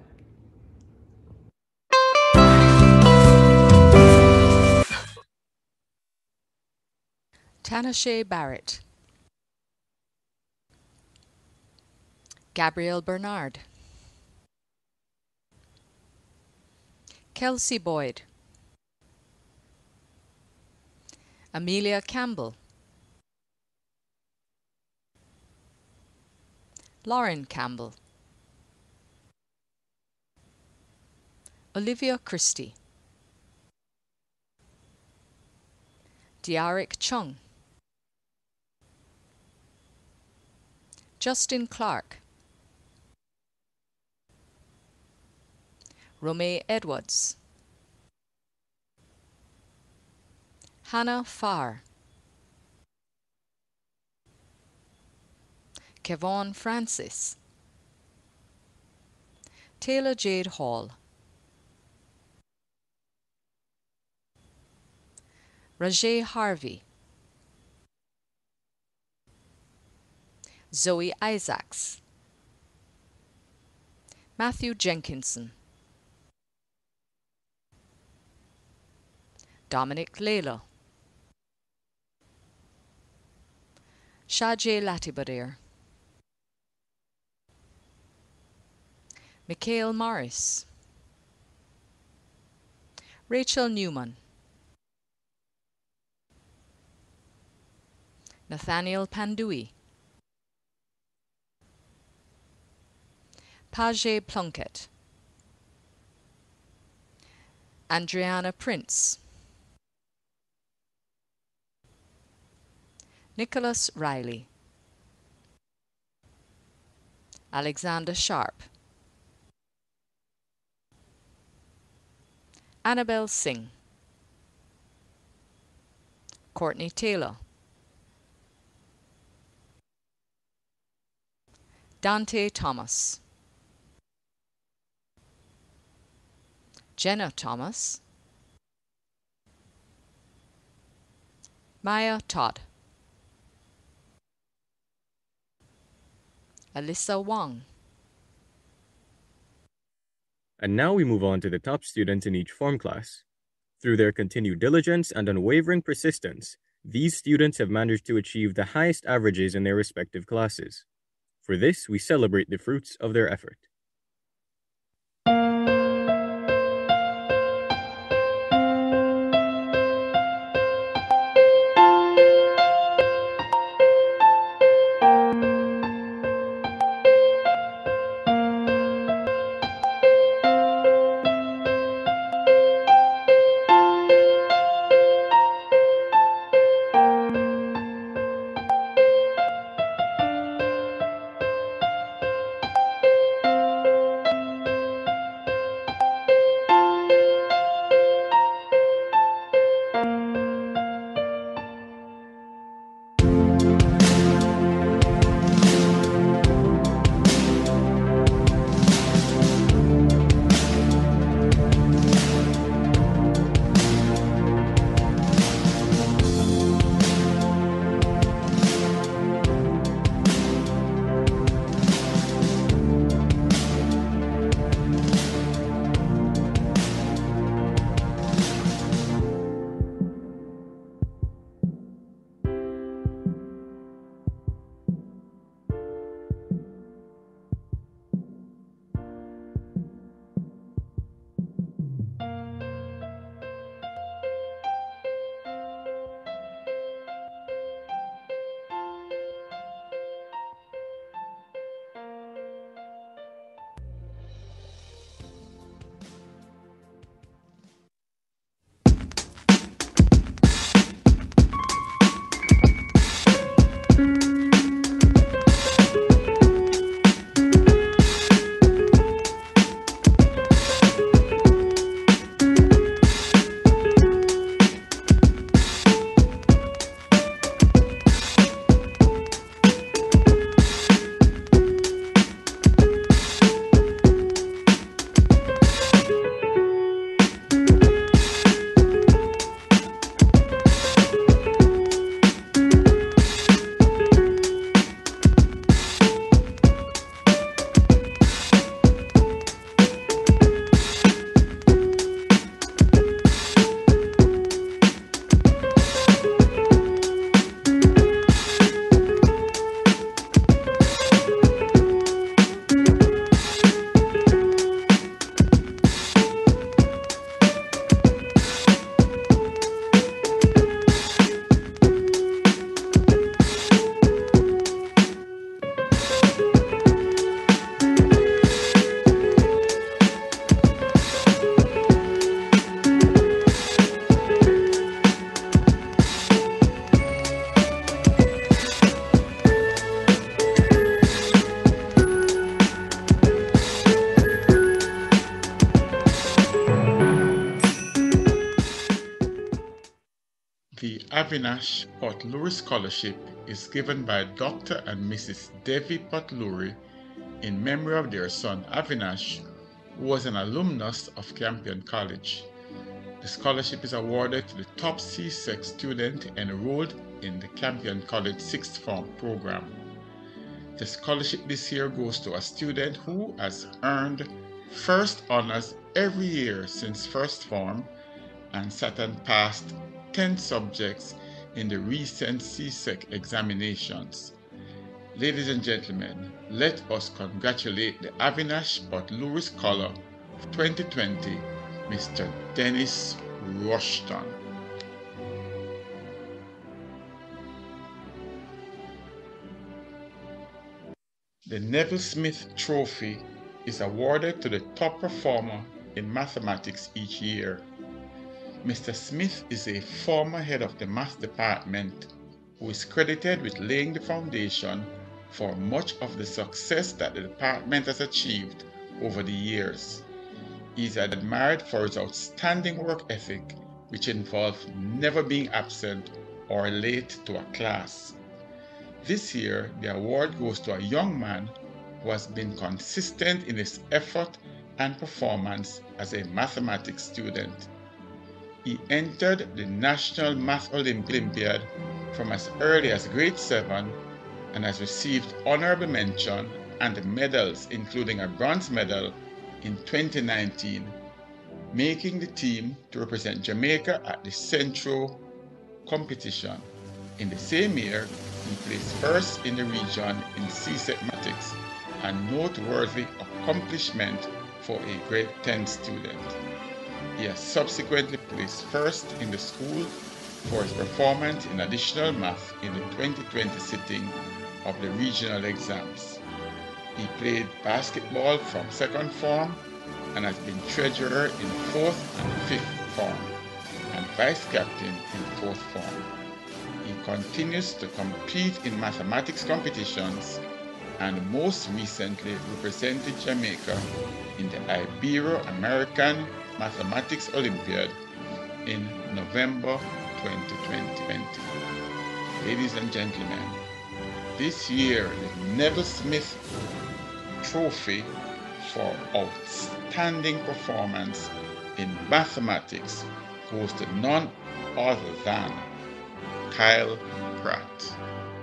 Tanashe Barrett, Gabrielle Bernard, Kelsey Boyd, Amelia Campbell, Lauren Campbell, Olivia Christie, Diarik Chung, Justin Clark, Romay Edwards, Hannah Farr, Kevon Francis, Taylor Jade Hall, Rajay Harvey, Zoe Isaacs, Matthew Jenkinson, Dominic Layla, Shajay Latibadir, Mikhail Morris, Rachel Newman, Nathaniel Pandui, Pajay Plunkett, Andriana Prince, Nicholas Riley, Alexander Sharp, Annabelle Singh, Courtney Taylor, Dante Thomas, Jenna Thomas, Maya Todd, Alyssa Wong.
And now we move on to the top students in each form class. Through their continued diligence and unwavering persistence, these students have managed to achieve the highest averages in their respective classes. For this, we celebrate the fruits of their effort.
The Avinash Port Louis Scholarship is given by Doctor and Missus Devi Patluri in memory of their son Avinash, who was an alumnus of Campion College. The scholarship is awarded to the top C SEC student enrolled in the Campion College sixth form program. The scholarship this year goes to a student who has earned first honors every year since first form and sat and passed ten subjects in the recent C SEC examinations. Ladies and gentlemen, let us congratulate the Avinash Patluri Scholar of twenty twenty, Mister Dennis Rushton. The Neville Smith Trophy is awarded to the top performer in mathematics each year. Mister Smith is a former head of the math department who is credited with laying the foundation for much of the success that the department has achieved over the years. He is admired for his outstanding work ethic, which involves never being absent or late to a class. This year, the award goes to a young man who has been consistent in his effort and performance as a mathematics student. He entered the National Math Olympiad from as early as grade seven and has received honorable mention and medals, including a bronze medal in twenty nineteen, making the team to represent Jamaica at the Central competition. In the same year, he placed first in the region in C SEC mathematics, a noteworthy accomplishment for a grade ten student. He has subsequently placed first in the school for his performance in additional math in the twenty twenty sitting of the regional exams. He played basketball from second form and has been treasurer in fourth and fifth form and vice captain in fourth form. He continues to compete in mathematics competitions and most recently represented Jamaica in the Ibero-American Mathematics Olympiad in November twenty twenty. Ladies and gentlemen, this year the Neville Smith Trophy for outstanding performance in mathematics goes to none other than Kyle Pratt.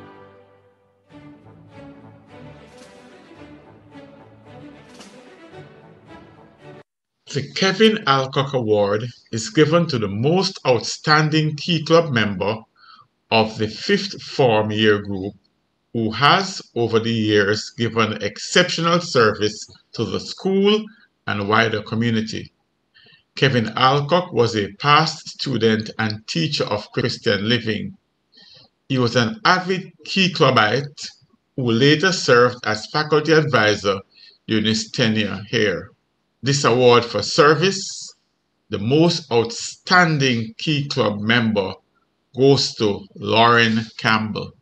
The Kevin Alcock Award is given to the most outstanding Key Club member of the fifth form year group who has over the years given exceptional service to the school and wider community. Kevin Alcock was a past student and teacher of Christian living. He was an avid Key Clubite who later served as faculty advisor during his tenure here. This award for service, the most outstanding Key Club member, goes to Lauren Campbell.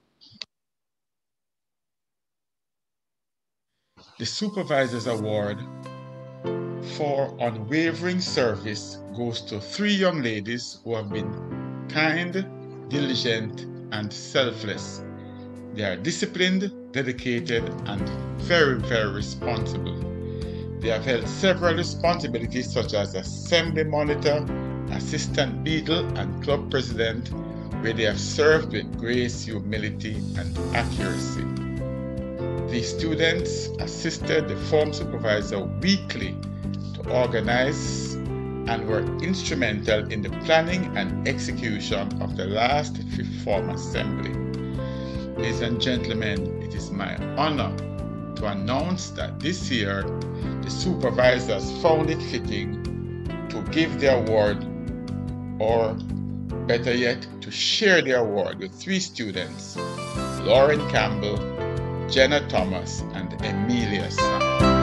The Supervisor's Award for unwavering service goes to three young ladies who have been kind, diligent, and selfless. They are disciplined, dedicated, and very, very responsible. They have held several responsibilities such as Assembly Monitor, Assistant Beadle, and Club President, where they have served with grace, humility, and accuracy. These students assisted the form supervisor weekly to organize and were instrumental in the planning and execution of the last fifth form assembly. Ladies and gentlemen, it is my honor to announce that this year the supervisors found it fitting to give the award, or better yet, to share the award with three students, Lauren Campbell, Jenna Thomas, and Emilia Sam.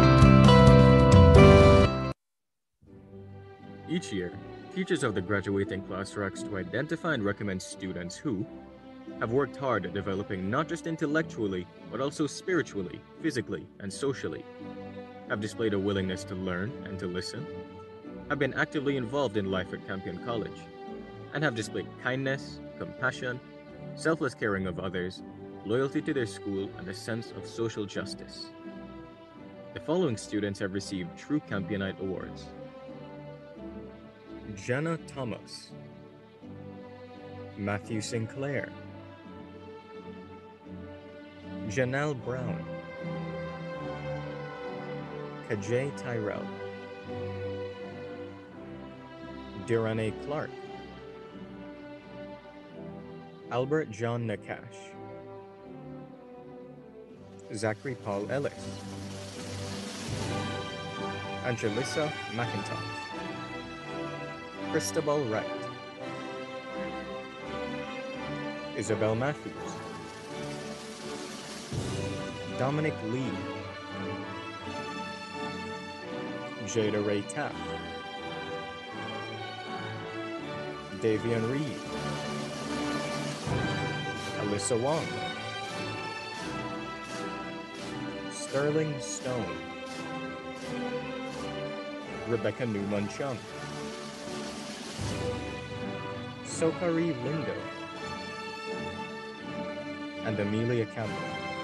Each year, teachers of the graduating class works to identify and recommend students who have worked hard at developing not just intellectually, but also spiritually, physically, and socially, have displayed a willingness to learn and to listen, have been actively involved in life at Campion College, and have displayed kindness, compassion, selfless caring of others, loyalty to their school, and a sense of social justice. The following students have received True Campionite Awards. Jenna Thomas, Matthew Sinclair, Janelle Brown, Kajay Tyrell, Dirane Clark, Albert John Nakash, Zachary Paul Ellis, Angelissa McIntosh, Christabel Wright, Isabel Matthews, Dominic Lee, Jada Ray Tapp, Davian Reed, Alyssa Wong, Sterling Stone, Rebecca Newman Chung, Sokari Lindo, and Amelia Campbell.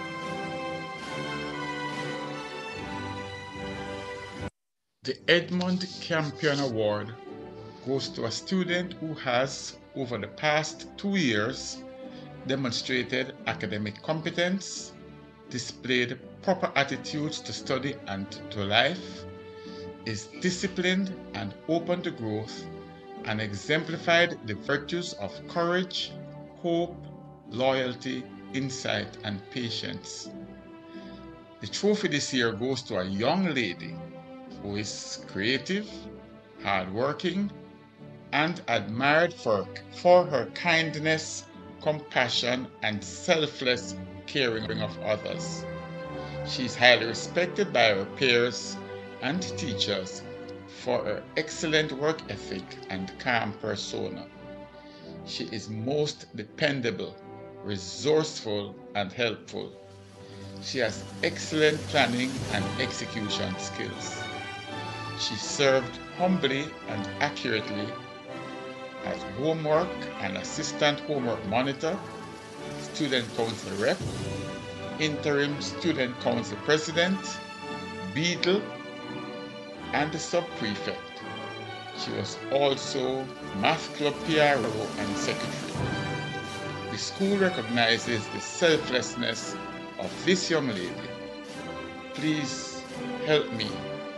The Edmund Campion Award goes to a student who has, over the past two years, demonstrated academic competence, displayed proper attitudes to study and to life, is disciplined and open to growth, and exemplified the virtues of courage, hope, loyalty, insight, and patience. The trophy this year goes to a young lady who is creative, hardworking, and admired for, for her kindness, compassion, and selfless caring of others. She is highly respected by her peers and teachers for her excellent work ethic and calm persona. She is most dependable, resourceful, and helpful. She has excellent planning and execution skills. She served humbly and accurately as homework and assistant homework monitor, student council rep, interim student council president, beadle, and the sub-prefect. She was also math club P R O and secretary. The school recognizes the selflessness of this young lady. Please help me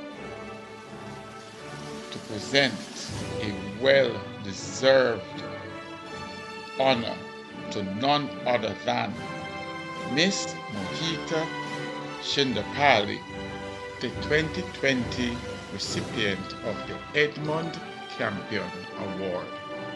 to present a well-deserved honor to none other than Miss Mohita Shindapali, the twenty twenty recipient of the Edmund Campion Award.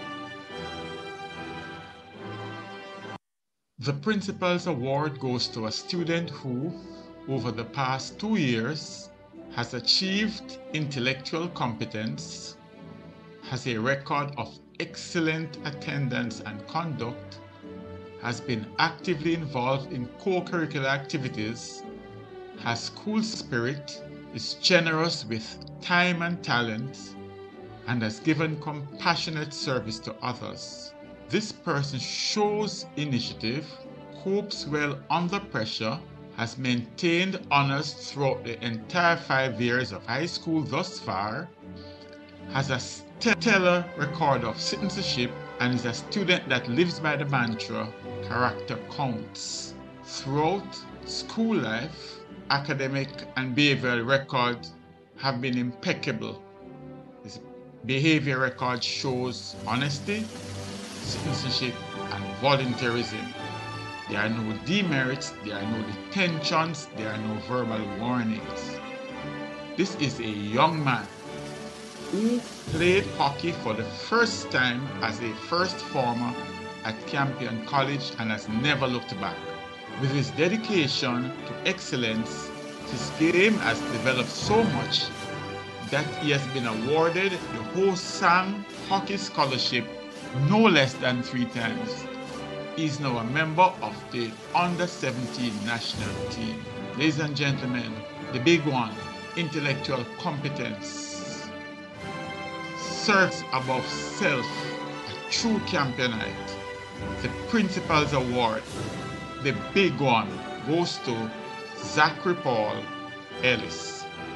The Principal's Award goes to a student who, over the past two years, has achieved intellectual competence, has a record of excellent attendance and conduct, has been actively involved in co-curricular activities, has school spirit, is generous with time and talent, and has given compassionate service to others. This person shows initiative, copes well under pressure, has maintained honors throughout the entire five years of high school thus far, has a stellar record of citizenship, and is a student that lives by the mantra, character counts. Throughout school life, academic and behavioral records have been impeccable. His behavior record shows honesty, citizenship, and volunteerism. There are no demerits, there are no detentions, there are no verbal warnings. This is a young man who played hockey for the first time as a first former at Campion College and has never looked back. With his dedication to excellence, his game has developed so much that he has been awarded the Ho-Sang Hockey Scholarship no less than three times. He is now a member of the under seventeen national team. Ladies and gentlemen, the big one, intellectual competence, serves above self, a true Campionite. The Principal's Award The big one goes to Zachary Paul Ellis.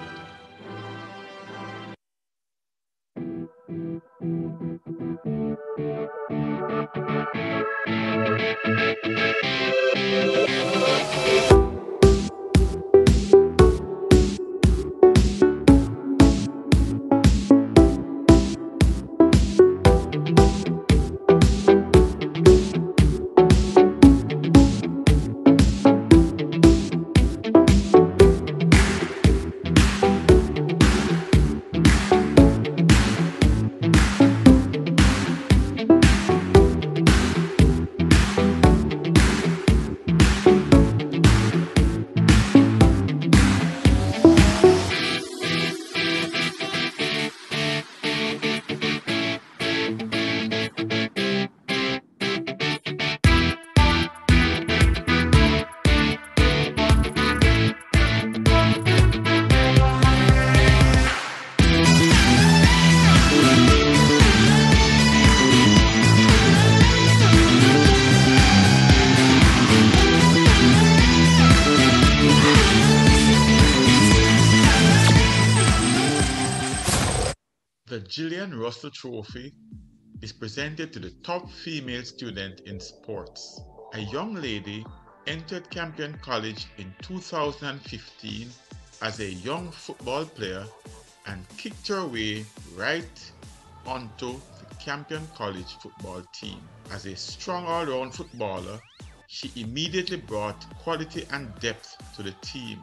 The Gillian Russell Trophy is presented to the top female student in sports. A young lady entered Campion College in two thousand fifteen as a young football player and kicked her way right onto the Campion College football team. As a strong all-round footballer, she immediately brought quality and depth to the team.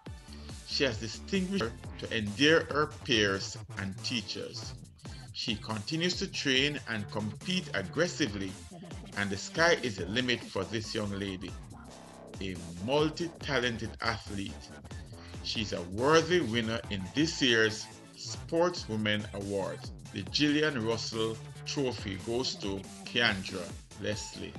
She has distinguished her to endear her peers and teachers. She continues to train and compete aggressively, and the sky is the limit for this young lady. A multi-talented athlete, she's a worthy winner in this year's Sportswoman Award. The Gillian Russell Trophy goes to Keandra Leslie.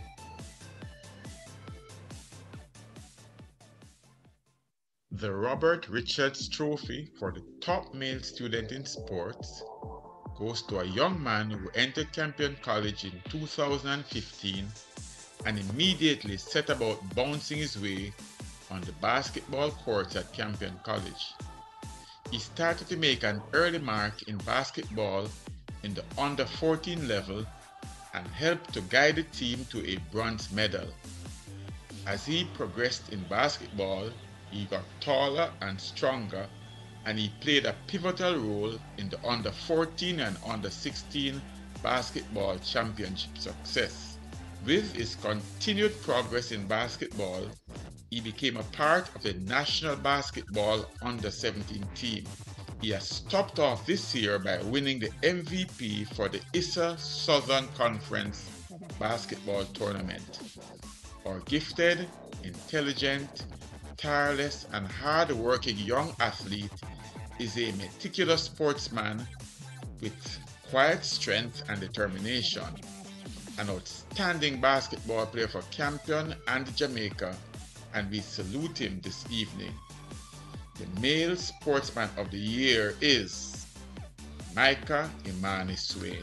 The Robert Richards Trophy for the top male student in sports goes to a young man who entered Campion College in two thousand fifteen and immediately set about bouncing his way on the basketball courts at Campion College. He started to make an early mark in basketball in the under fourteen level and helped to guide the team to a bronze medal. As he progressed in basketball, he got taller and stronger, and he played a pivotal role in the under fourteen and under sixteen basketball championship success. With his continued progress in basketball, he became a part of the national basketball under seventeen team. He has topped off this year by winning the M V P for the I S A Southern Conference basketball tournament. Our gifted, intelligent, tireless and hard-working young athlete is a meticulous sportsman with quiet strength and determination, an outstanding basketball player for Campion and Jamaica, and we salute him this evening. The male sportsman of the year is Micah Imani Swain.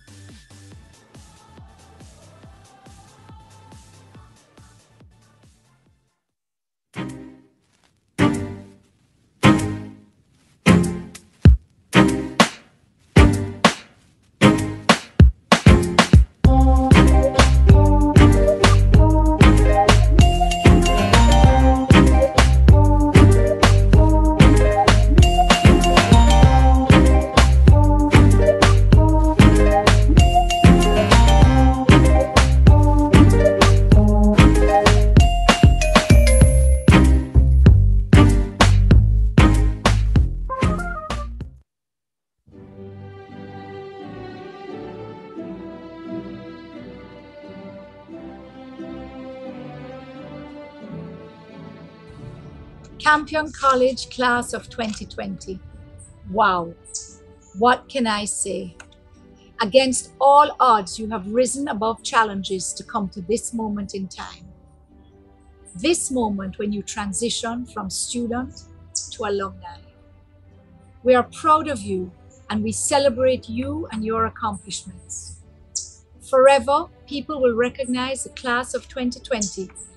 Campion College class of twenty twenty. Wow, what can I say? Against all odds, you have risen above challenges to come to this moment in time. This moment when you transition from student to alumni. We are proud of you and we celebrate you and your accomplishments. Forever, people will recognize the class of twenty twenty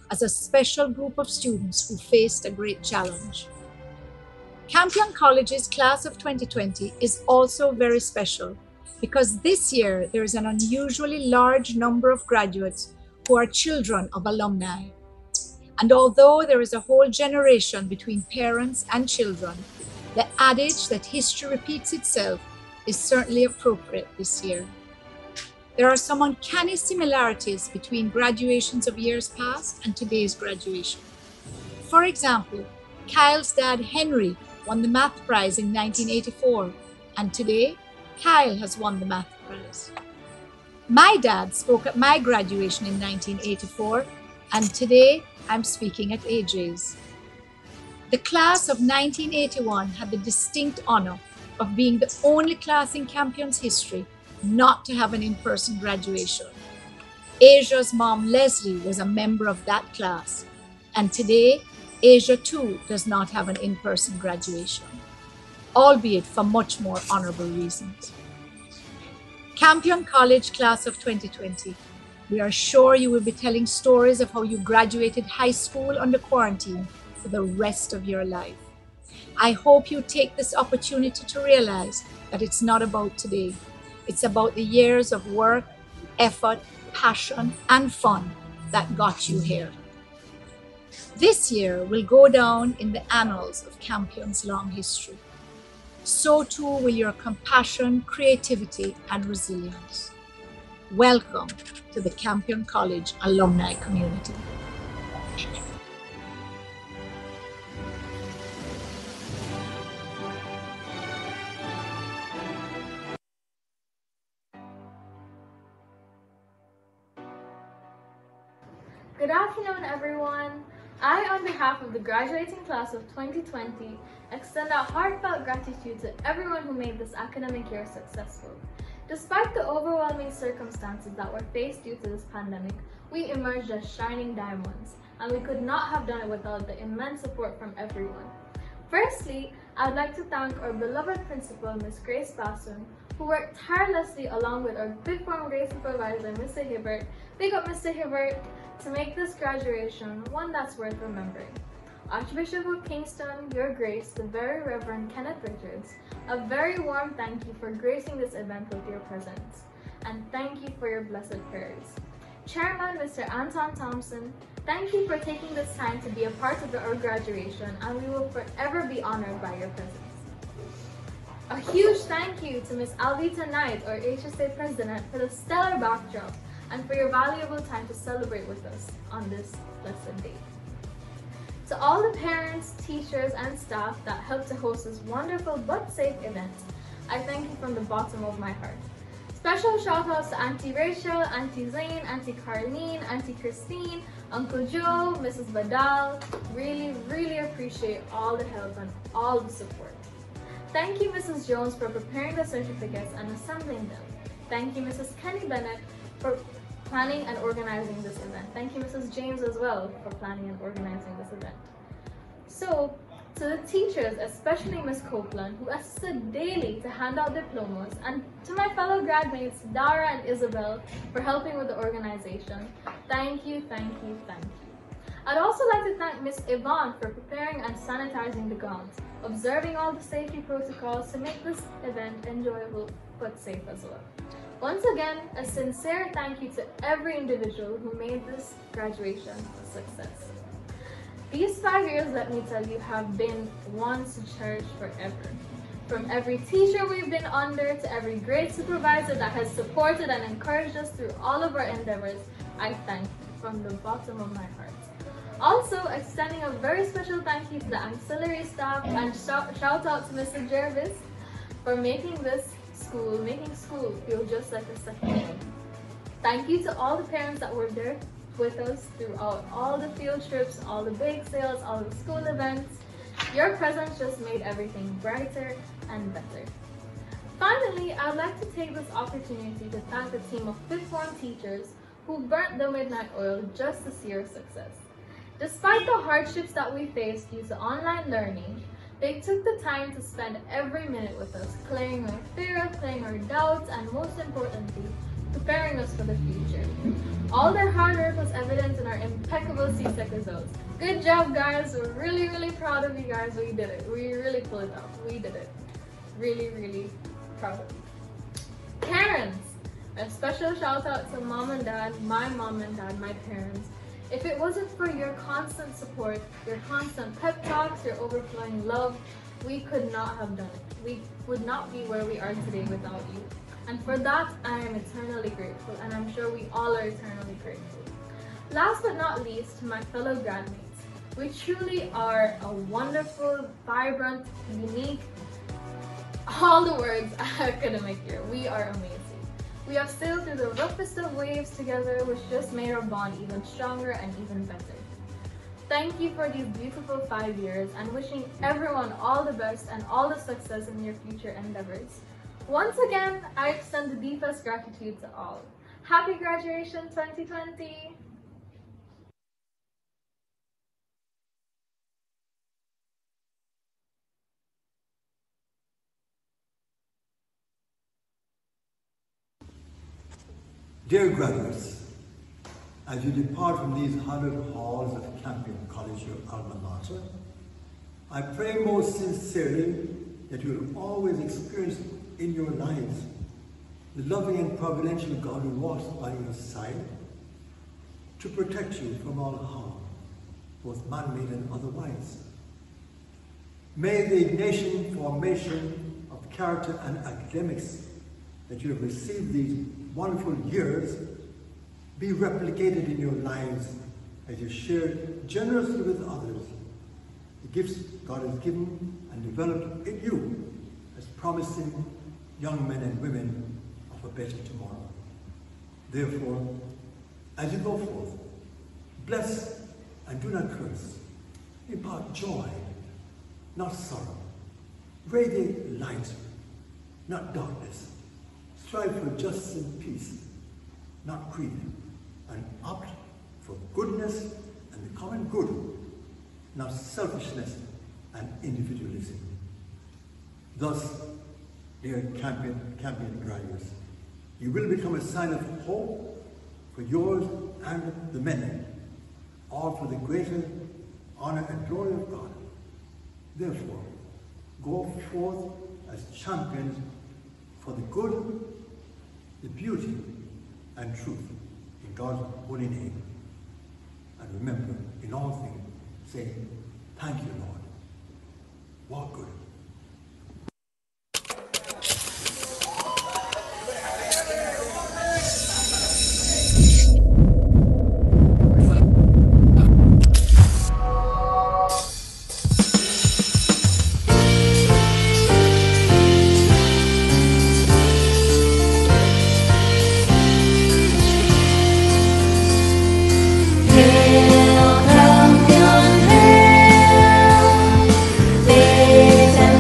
as a special group of students who faced a great challenge. Campion College's class of twenty twenty is also very special because this year there is an unusually large number of graduates who are children of alumni. And although there is a whole generation between parents and children, the adage that history repeats itself is certainly appropriate this year. There are some uncanny similarities between graduations of years past and today's graduation. For example, Kyle's dad, Henry, won the math prize in nineteen eighty-four, and today, Kyle has won the math prize. My dad spoke at my graduation in nineteen eighty-four, and today I'm speaking at A J's. The class of nineteen eighty-one had the distinct honor of being the only class in Campion's history not to have an in-person graduation. Asia's mom, Leslie, was a member of that class, and today, Asia too does not have an in-person graduation, albeit for much more honorable reasons. Campion College class of twenty twenty, we are sure you will be telling stories of how you graduated high school under quarantine for the rest of your life. I hope you take this opportunity to realize that it's not about today. It's about the years of work, effort, passion, and fun that got you here. This year will go down in the annals of Campion's long history. So too will your compassion, creativity, and resilience. Welcome to the Campion College alumni community.
Good afternoon, everyone. I, on behalf of the graduating class of twenty twenty, extend our heartfelt gratitude to everyone who made this academic year successful. Despite the overwhelming circumstances that were faced due to this pandemic, we emerged as shining diamonds, and we could not have done it without the immense support from everyone. Firstly, I would like to thank our beloved principal, Miz Grace Basson, who worked tirelessly along with our fifth form grade supervisor, Mister Hibbert. Big up, Mister Hibbert, to make this graduation one that's worth remembering. Archbishop of Kingston, Your Grace, the Very Reverend Kenneth Richards, a very warm thank you for gracing this event with your presence, and thank you for your blessed prayers. Chairman, Mister Anton Thompson, thank you for taking this time to be a part of our graduation, and we will forever be honored by your presence. A huge thank you to Miz Alvita Knight, our H S A President, for the stellar backdrop and for your valuable time to celebrate with us on this blessed day. To all the parents, teachers, and staff that helped to host this wonderful but safe event, I thank you from the bottom of my heart. Special shout outs to Auntie Rachel, Auntie Zane, Auntie Carlene, Auntie Christine, Uncle Joe, Missus Badal. Really, really appreciate all the help and all the support. Thank you, Missus Jones, for preparing the certificates and assembling them. Thank you, Missus Kenny Bennett, for planning and organizing this event. Thank you, Missus James, as well, for planning and organizing this event. So, to the teachers, especially Miz Copeland, who assisted daily to hand out diplomas, and to my fellow grad-mates, Dara and Isabel, for helping with the organization, thank you, thank you, thank you. I'd also like to thank Miz Yvonne for preparing and sanitizing the grounds, observing all the safety protocols to make this event enjoyable but safe as well. Once again, a sincere thank you to every individual who made this graduation a success. These five years, let me tell you, have been ones to cherish forever. From every teacher we've been under to every grade supervisor that has supported and encouraged us through all of our endeavors, I thank you from the bottom of my heart. Also, extending a very special thank you to the auxiliary staff, and shout, shout out to Mister Jervis for making this school, making school feel just like a second home. Thank you to all the parents that were there with us throughout all the field trips, all the bake sales, all the school events. Your presence just made everything brighter and better. Finally, I'd like to take this opportunity to thank the team of fifth form teachers who burnt the midnight oil just to see our success. Despite the hardships that we faced due to online learning, they took the time to spend every minute with us, clearing our fear, clearing our doubts, and most importantly, preparing us for the future. All their hard work was evident in our impeccable C SEC results. Good job, guys. We're really, really proud of you guys. We did it. We really pulled it off. We did it. Really, really proud of you. Parents, a special shout out to mom and dad, my mom and dad, my parents. If it wasn't for your constant support, your constant pep talks, your overflowing love, we could not have done it. We would not be where we are today without you. And for that, I am eternally grateful, and I'm sure we all are eternally grateful. Last but not least, my fellow grad mates. We truly are a wonderful, vibrant, unique, all the words academic year. We are amazing. We have sailed through the roughest of waves together, which just made our bond even stronger and even better. Thank you for these beautiful five years and wishing everyone all the best and all the success in your future endeavors. Once again, I extend the deepest gratitude to all. Happy graduation twenty twenty!
Dear graduates, as you depart from these hallowed halls of Campion College, your alma mater, I pray most sincerely that you will always experience in your lives the loving and providential God who walks by your side to protect you from all harm, both man-made and otherwise. May the ignition, formation of character and academics that you have received these wonderful years be replicated in your lives as you share generously with others the gifts God has given and developed in you as promising young men and women of a better tomorrow. Therefore, as you go forth, bless and do not curse. Impart joy, not sorrow. Radiate light, not darkness. Strive for justice and peace, not greed, and opt for goodness and the common good, not selfishness and individualism. Thus, dear Campion, Campion graduates, you will become a sign of hope for yours and the many, all for the greater honor and glory of God. Therefore, go forth as champions for the good, the beauty, and truth in God's holy name. And remember, in all things, say, thank you, Lord. Walk good.
Hail, Campion, hail! Faith and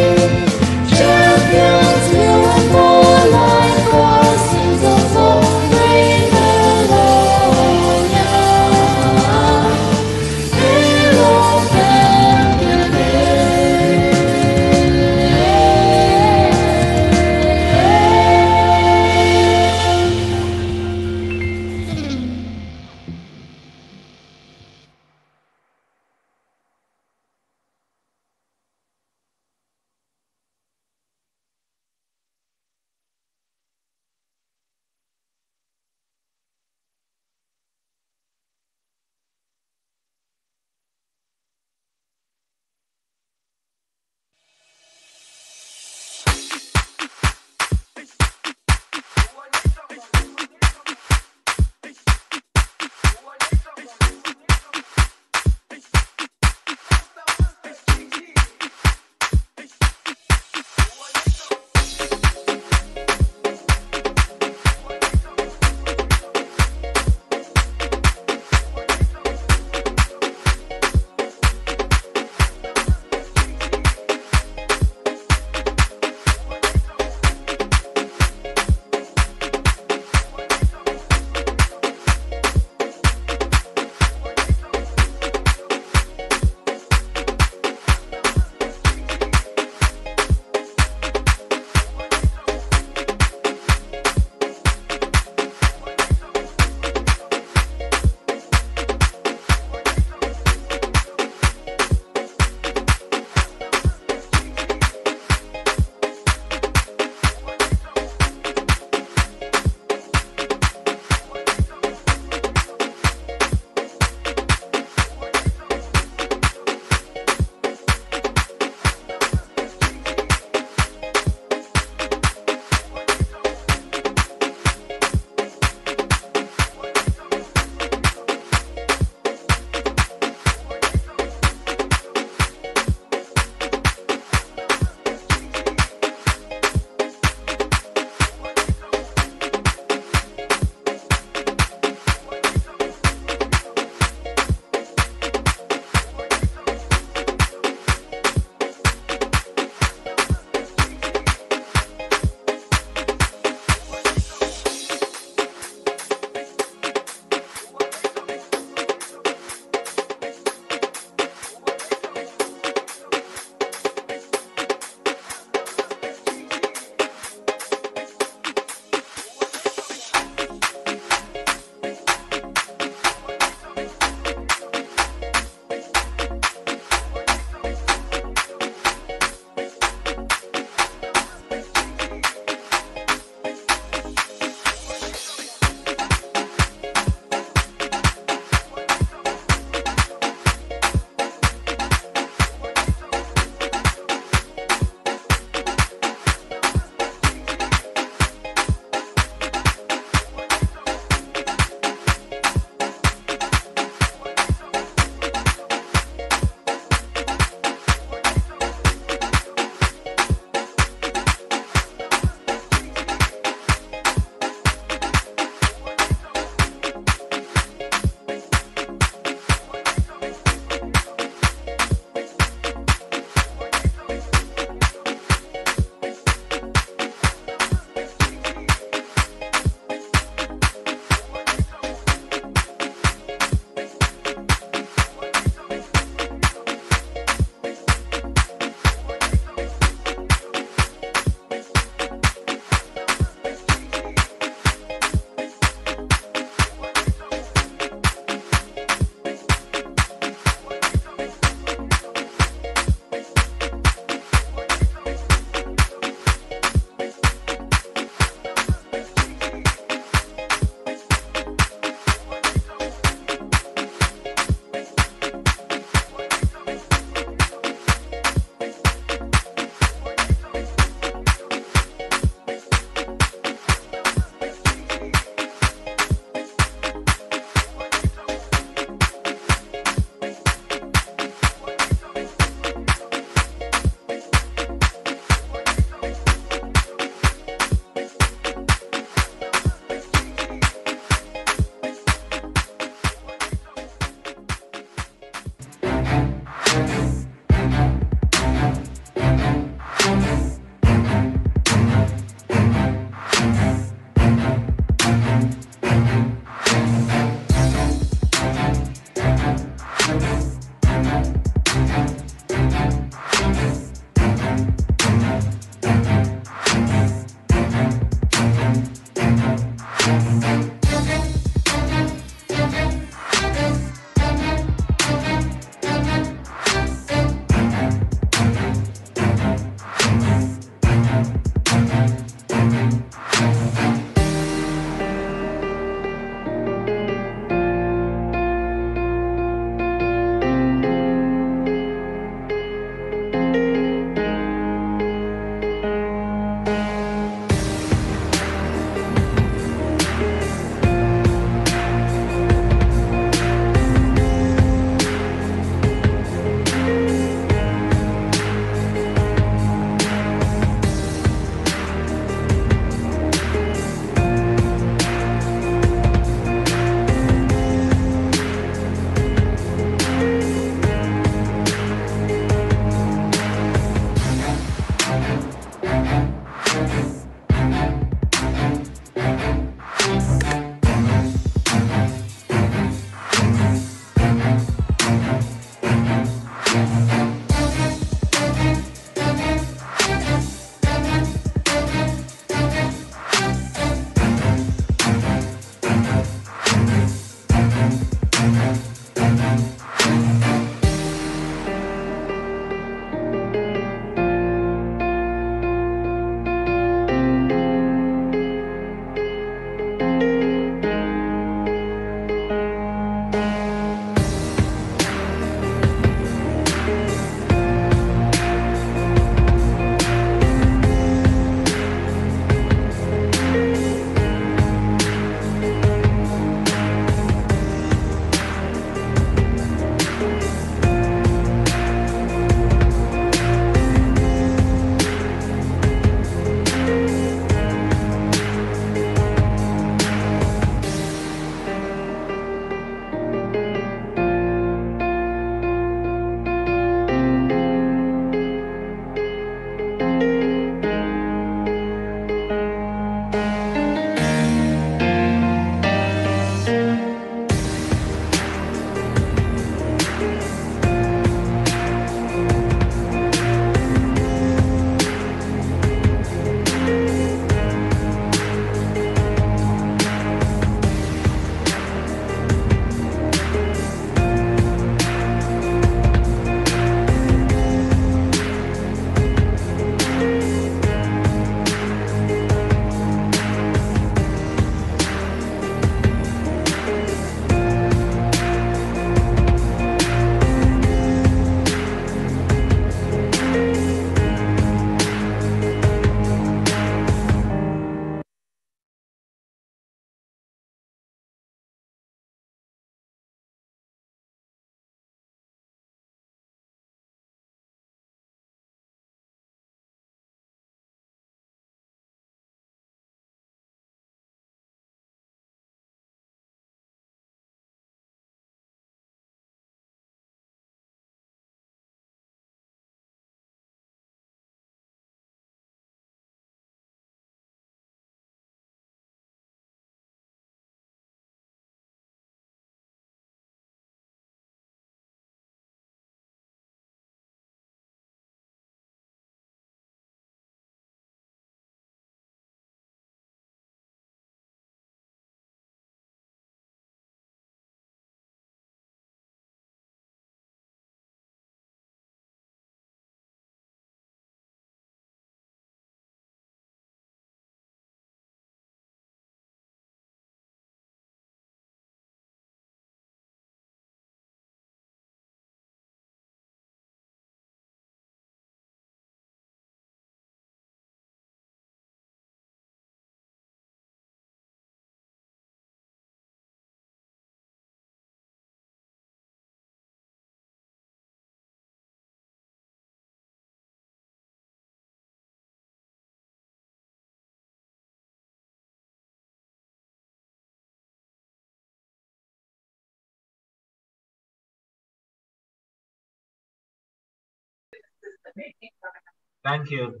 Thank you.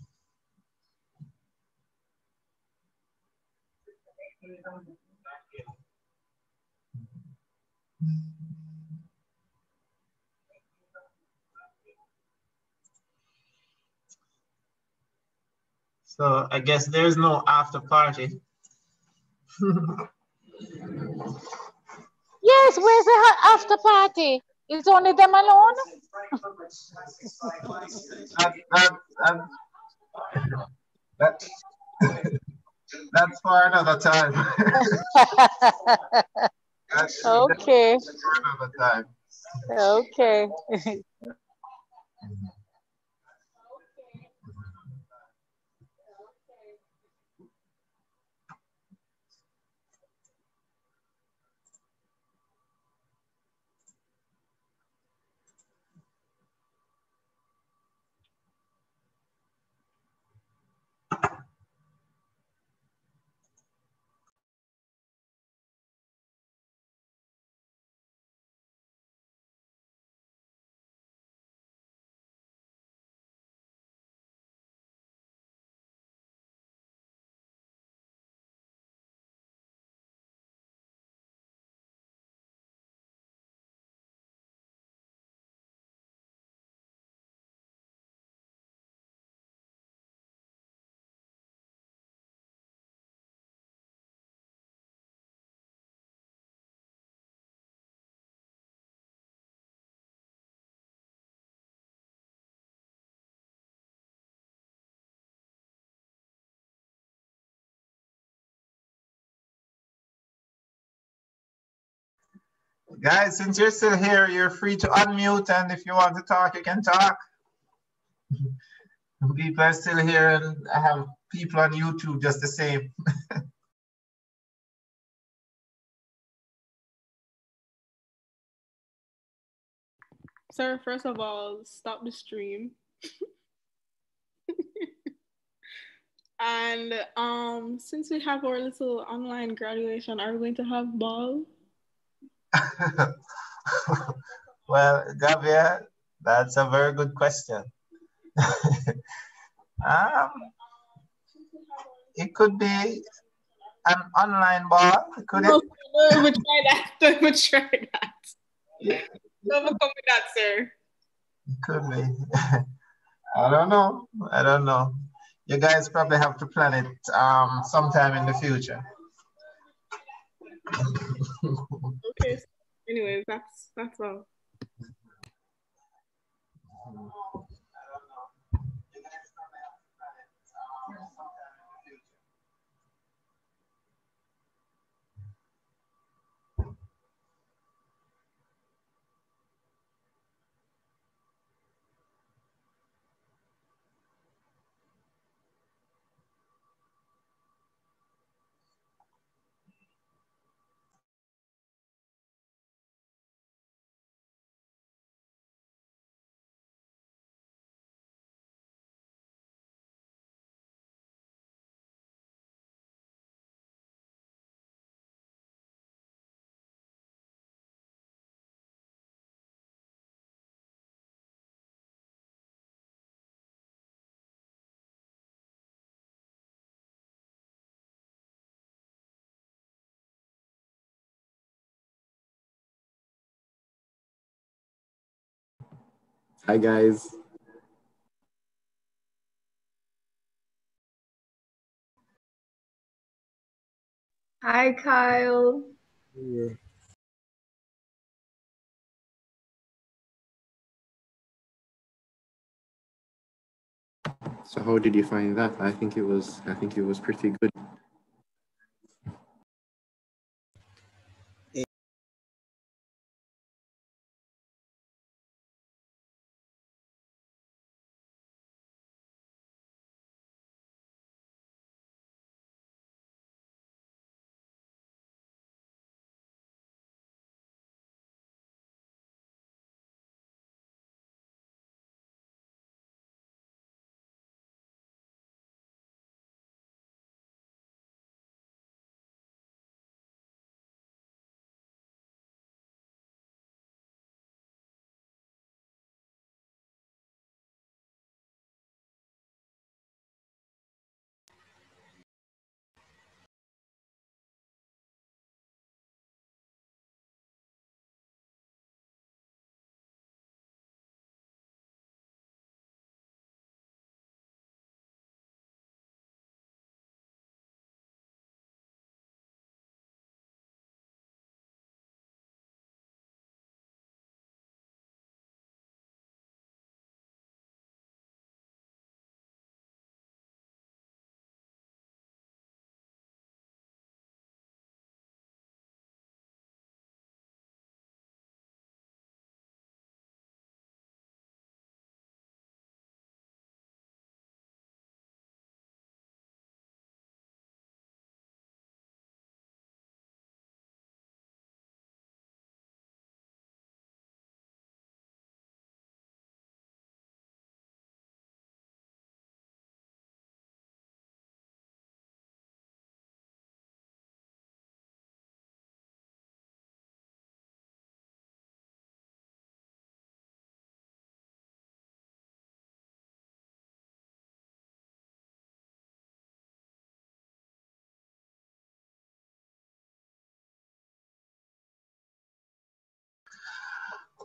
So I guess there's no after party.
Yes, where's the ha- after party? It's only them alone?
that, that, that, that, that's for another time. that's,
okay.
That's for another time.
Okay.
Guys, since you're still here, you're free to unmute, and if you want to talk, you can talk. People are still here, and I have people on YouTube just the same.
Sir, first of all, stop the stream. And um, since we have our little online graduation, are we going to have ball?
Well, Gabriel, that's a very good question. um, it could be an online ball, could
no,
it?
Don't even try that. Don't even try that.
Yeah.
Don't come with that, sir.
It could be. I don't know. I don't know. You guys probably have to plan it um, sometime in the future.
Okay. So anyways, that's that's all.
Hi, guys.
Hi, Kyle.
Yeah. So how did you find that? I think it was I think it was pretty good.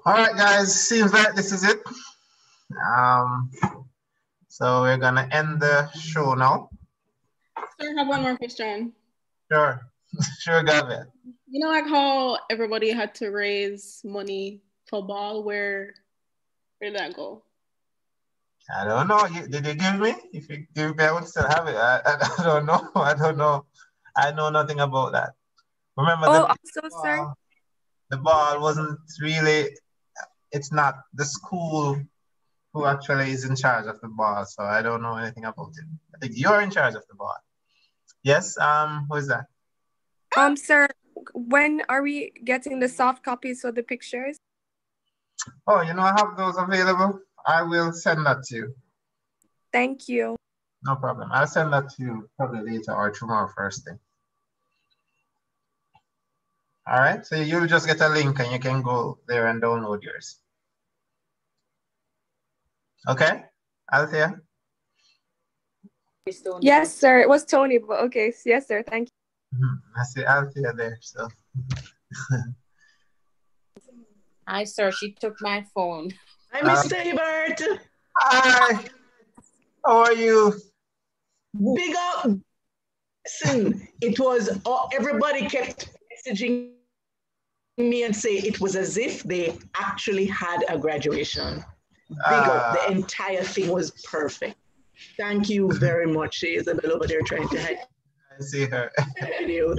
All right, guys, seems like this is it. Um, so we're gonna end the show now.
Sir, I have one more question.
Sure, sure, Gavin.
You know, like how everybody had to raise money for ball. Where, where did that go?
I don't know. You, did you give me? If you give me, I would still have it. I, I, I don't know. I don't know. I know nothing about that. Remember,
Oh,
the
also,
ball,
sir.
the ball wasn't really. It's not the school who actually is in charge of the ball, so I don't know anything about it. I think you're in charge of the ball. Yes. Um. Who is that?
Um, sir, when are we getting the soft copies for the pictures?
Oh, you know, I have those available. I will send that to you.
Thank you.
No problem. I'll send that to you probably later or tomorrow first thing. All right. So you'll just get a link and you can go there and download yours. Okay, Althea?
Yes, sir. It was Tony, but okay. Yes, sir. Thank you.
Mm-hmm. I see Althea there, so.
Hi, sir. She took my phone.
Hi, Mister Hibbert.
Hi. How are you?
Big up. Listen, it was, oh, everybody kept messaging me and say it was as if they actually had a graduation. Big uh, up. The entire thing was perfect. Thank you very much, Isabel, over there trying to hide.
I see her.
Video.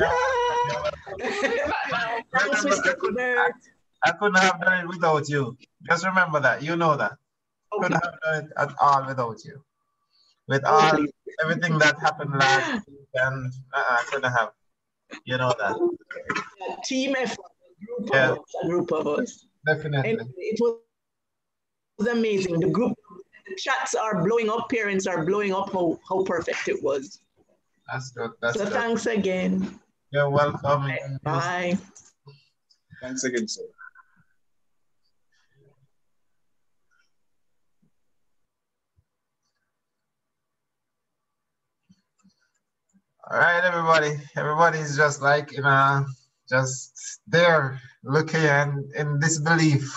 Thanks, Mister Hibbert.
I couldn't have done it without you. Just remember that. You know that. I couldn't have done it at all without you. With all oh, everything that happened last week, and uh, I couldn't have. You know that.
Yeah, team effort, a group,
yeah.
of us, a group of us.
Definitely.
And it was, it was amazing. The group the chats are blowing up, parents are blowing up how, how perfect it was.
That's good. That's
so
good.
Thanks again.
You're welcome.
Bye. Bye.
Thanks again, sir. All right, everybody. Everybody's just like, you know, just there looking and in disbelief.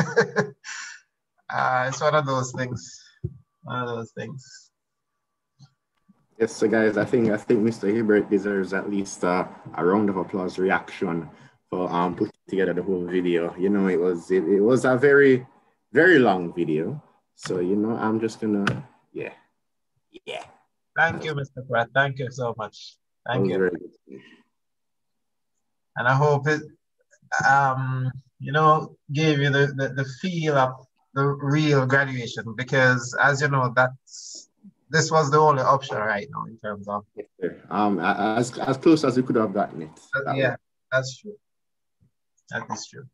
uh, it's one of those things. One of those things.
Yes, so guys, I think I think Mister Hibbert deserves at least uh, a round of applause reaction for um putting together the whole video. You know, it was it, it was a very very long video. So you know, I'm just gonna yeah yeah.
Thank you, Mister Pratt. Thank you so much. Thank you. And I hope it, um, you know, gave you the, the, the feel of the real graduation, because as you know, that's, this was the only option right now in terms of.
Um, as, as close as we could have gotten it.
That yeah, way. That's true. That is true.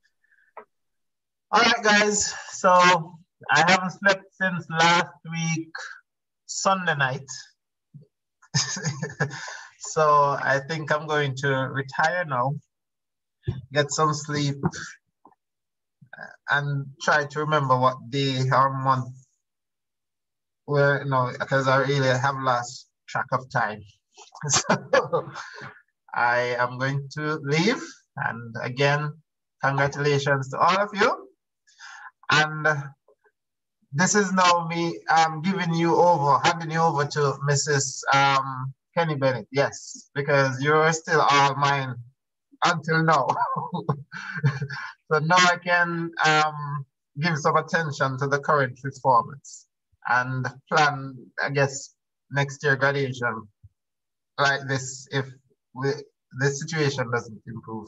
All right, guys. So I haven't slept since last week, Sunday night. So I think I'm going to retire now, get some sleep, and try to remember what day or month where, you know, because I really have lost track of time. So I am going to leave, and again, congratulations to all of you. And this is now me um, giving you over, handing you over to Missus Um, Kenny Bennett, yes, because you're still all mine until now. So now I can um, give some attention to the current performance and plan, I guess, next year graduation like this if we, the situation doesn't improve.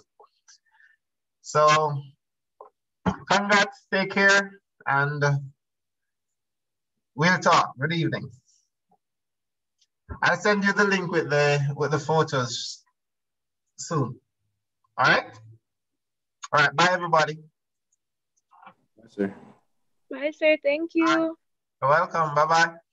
So congrats, take care, and we'll talk. Good evening. I'll send you the link with the with the photos soon. All right? All right. Bye, everybody.
Bye, sir.
Bye, sir. Thank you.
You're welcome. Bye-bye.